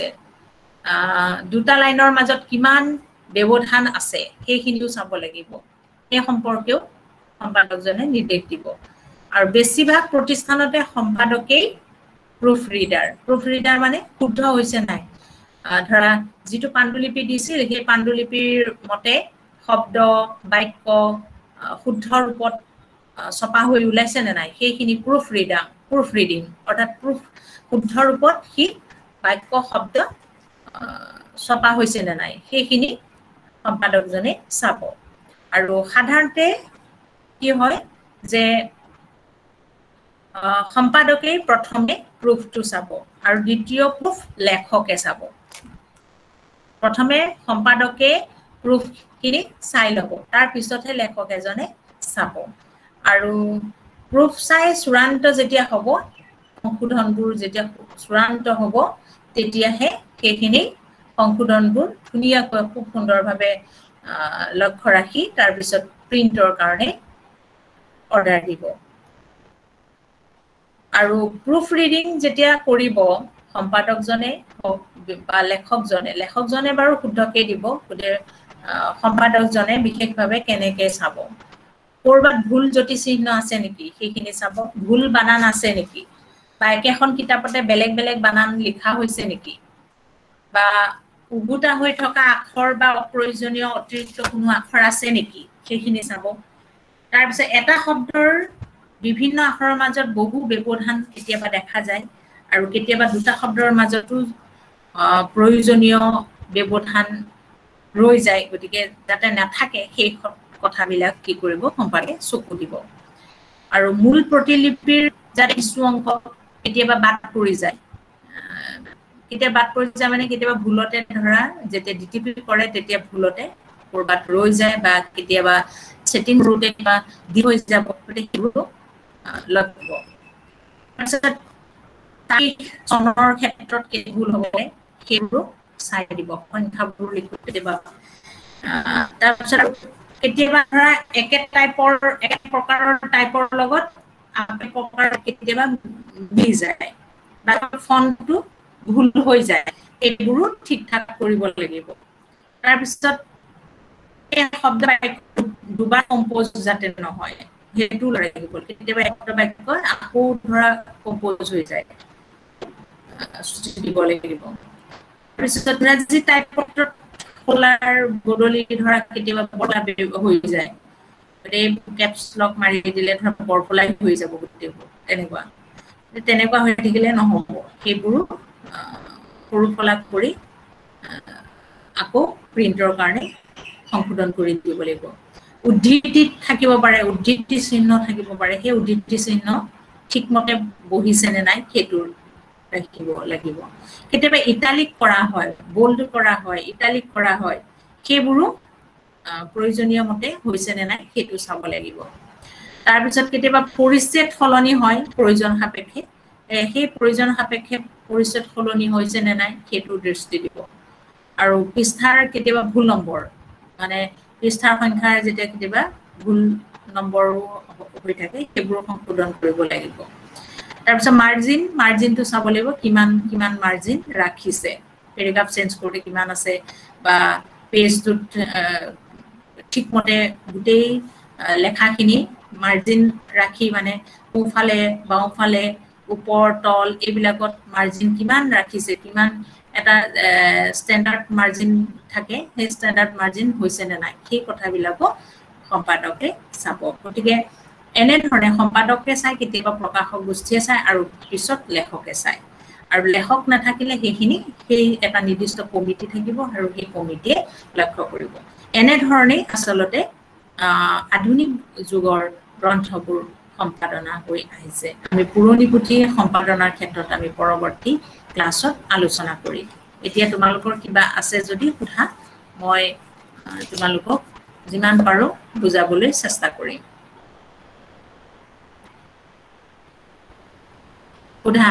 দুটা লাইনৰ মাজত কিমান ব্যৱধান আছে সেইখিনিও চাব লাগিব এই সম্পৰ্কেও সম্পাদকজনে নিৰ্দেশ দিব আৰু বেছিভাগ প্ৰতিষ্ঠানতে সম্পাদকেই প্ৰুফ ৰিডাৰ প্ৰুফ ৰিডাৰ মানে শুদ্ধ হৈছে নাই ধৰা যিটো পাণ্ডুলিপি দিছিল সেই পাণ্ডুলিপিৰ মতে শব্দ বাক্য শুদ্ধ ৰূপত ছপা হৈ ওলাইছে নে নাই সেইখিনি প্ৰুফ ৰিডাৰ প্ৰুফ ৰিডিং অৰ্থাৎ প্ৰুফ শুদ্ধ ৰূপত কি বাক্য শব্দ ছপা হৈছে নে নাই সেইখিনি সম্পাদকজনে চাব আৰু সাধাৰণতে কি হয় যে সম্পাদকে প্ৰথমে প্ৰুফটো চাব আৰু দ্বিতীয় প্ৰুফ লেখকে চাব প্ৰথমে সম্পাদকে প্ৰুফখিনি চাই ল'ব তাৰ পিছতহে লেখক এজনে চাব আৰু প্ৰুফ চাই চূড়ান্ত যেতিয়া হ'ব সংশোধনবোৰ যেতিয়া চূড়ান্ত হ'ব তেতিয়াহে সেইখিনি সংশোধনবোৰ ধুনীয়াকৈ খুব সুন্দৰভাৱে লক্ষ্য ৰাখি তাৰ পিছত প্ৰিণ্টৰ কাৰণে অৰ্ডাৰ দিব আৰু প্ৰুফ ৰিডিং যেতিয়া কৰিব সম্পাদকজনে বা লেখকজনে লেখকজনে বাৰু শুদ্ধকৈ দিব গতিকে সম্পাদকজনে বিশেষভাৱে কেনেকৈ চাব কৰবাত ভুল জ্যোতিচিহ্ন আছে নেকি সেইখিনি চাব ভুল বানান আছে নেকি বা একেখন কিতাপতে বেলেগ বেলেগ বানান লিখা হৈছে নেকি বা উগুটা হৈ থকা আখৰ বা অপ্ৰয়োজনীয় অতিৰিক্ত কোনো আখৰ আছে নেকি সেইখিনি চাব তাৰপিছত এটা শব্দৰ বিভিন্ন আখৰৰ মাজত বহু ব্যৱধান কেতিয়াবা দেখা যায় আৰু কেতিয়াবা দুটা শব্দৰ মাজতো প্ৰয়োজনীয় ব্যৱধান ৰৈ যায় গতিকে যাতে নাথাকে সেই কথাবিলাক কি কৰিব সম্পাদকে চকু দিব আৰু মূল প্ৰতিলিপিৰ যাতে কিছু অংশ কেতিয়াবা বাদ পৰি যায় কেতিয়াবা বাদ পৰি যায় মানে কেতিয়াবা ভুলতে ধৰা যেতিয়া ডিটিপি কৰে তেতিয়া ভুলতে কৰবাত ৰৈ যায় বা কেতিয়াবা সেটিং ৰুটে বা দি হৈ যাব সেইবোৰ লক্ষ্য তাৰপিছত তাৰিখ চনৰ ক্ষেত্ৰত কি ভুল হ'ব সেইবোৰ চাই দিব সংখ্যাবোৰ লিখি কেতিয়াবা তাৰপিছত কেতিয়াবা ধৰা একে টাইপৰ একে প্ৰকাৰৰ টাইপৰ লগত আন প্ৰকাৰ কেতিয়াবা মিলি যায় বা ফন্টটো ভুল হৈ যায় এইবোৰো ঠিক ঠাক কৰিব লাগিব তাৰপিছত এই শব্দ দুবাৰ কম্পোজ যাতে নহয় সেইটো লাগিব কেতিয়াবা একটা বাক্য আকৌ ধৰা কম্পোজ হৈ যায় দিব লাগিব তাৰপিছত ইংৰাজী টাইপপত্ৰত খোলাৰ বদলি ধৰা কেতিয়াবা বদলা হৈ যায় এই কেপছ লক মাৰি দিলে ধৰা বৰফলাই হৈ যাব গোটেইবোৰ তেনেকুৱা তেনেকুৱা হৈ থাকিলে নহ'ব সেইবোৰো সৰু ফলাক কৰি আকৌ প্ৰিণ্টৰ কাৰণে সংশোধন কৰি দিব লাগিব উদ্ধৃতি থাকিব পাৰে উদ্ধৃতি চিহ্ন থাকিব পাৰে সেই উদ্ধৃতি চিহ্ন ঠিকমতে বহিছে নে নাই সেইটোৰ ৰাখিব লাগিব কেতিয়াবা ইটালিক কৰা হয় বোল্ড কৰা হয় ইটালিক কৰা হয় সেইবোৰো প্ৰয়োজনীয় মতে হৈছে নে নাই সেইটো চাব লাগিব তাৰ পিছত কেতিয়াবা পৰিচ্ছেদ সলনি হয় প্ৰয়োজন সাপেক্ষে সেই প্ৰয়োজন সাপেক্ষে পৰিচ্ছেদ সলনি হৈছে নে নাই সেইটো দৃষ্টি দিব আৰু পৃষ্ঠাৰ কেতিয়াবা ভুল নম্বৰ মানে পৃষ্ঠাৰ সংখ্যা যেতিয়া কেতিয়াবা ভুল নম্বৰো হৈ থাকে সেইবোৰ সংশোধন কৰিব লাগিব তাৰপিছত মাৰ্জিন মাৰ্জিনটো চাব লাগিব কিমান কিমান মাৰ্জিন ৰাখিছে পেৰাগ্ৰাফ চেঞ্জ কৰি কিমান আছে বা পেজটোত ঠিকমতে গোটেই লেখাখিনি মাৰ্জিন ৰাখি মানে সোঁফালে বাওঁফালে ওপৰ তল এইবিলাকত মাৰ্জিন কিমান ৰাখিছে কিমান এটা ষ্টেণ্ডাৰ্ড মাৰ্জিন থাকে সেই ষ্টেণ্ডাৰ্ড মাৰ্জিন হৈছে নে নাই সেই কথাবিলাকো সম্পাদকে চাব গতিকে এনেধৰণে সম্পাদকে চাই কেতিয়াবা প্ৰকাশক গোষ্ঠীয়ে চাই আৰু পিছত লেখকে চায় আৰু লেখক নাথাকিলে সেইখিনি সেই এটা নিৰ্দিষ্ট কমিটি থাকিব আৰু সেই কমিটিয়ে লক্ষ্য কৰিব এনেধৰণে আচলতে আধুনিক যুগৰ গ্ৰন্থবোৰ সম্পাদনা হৈ আহিছে আমি পুৰণি পুথি সম্পাদনাৰ ক্ষেত্ৰত আমি পৰৱৰ্তী ক্লাছত আলোচনা কৰিম এতিয়া তোমালোকৰ কিবা আছে যদি সোধা মই তোমালোকক যিমান পাৰো বুজাবলৈ চেষ্টা কৰিম সোধা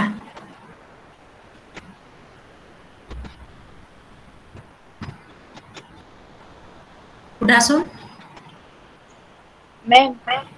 সোধাচোন মেম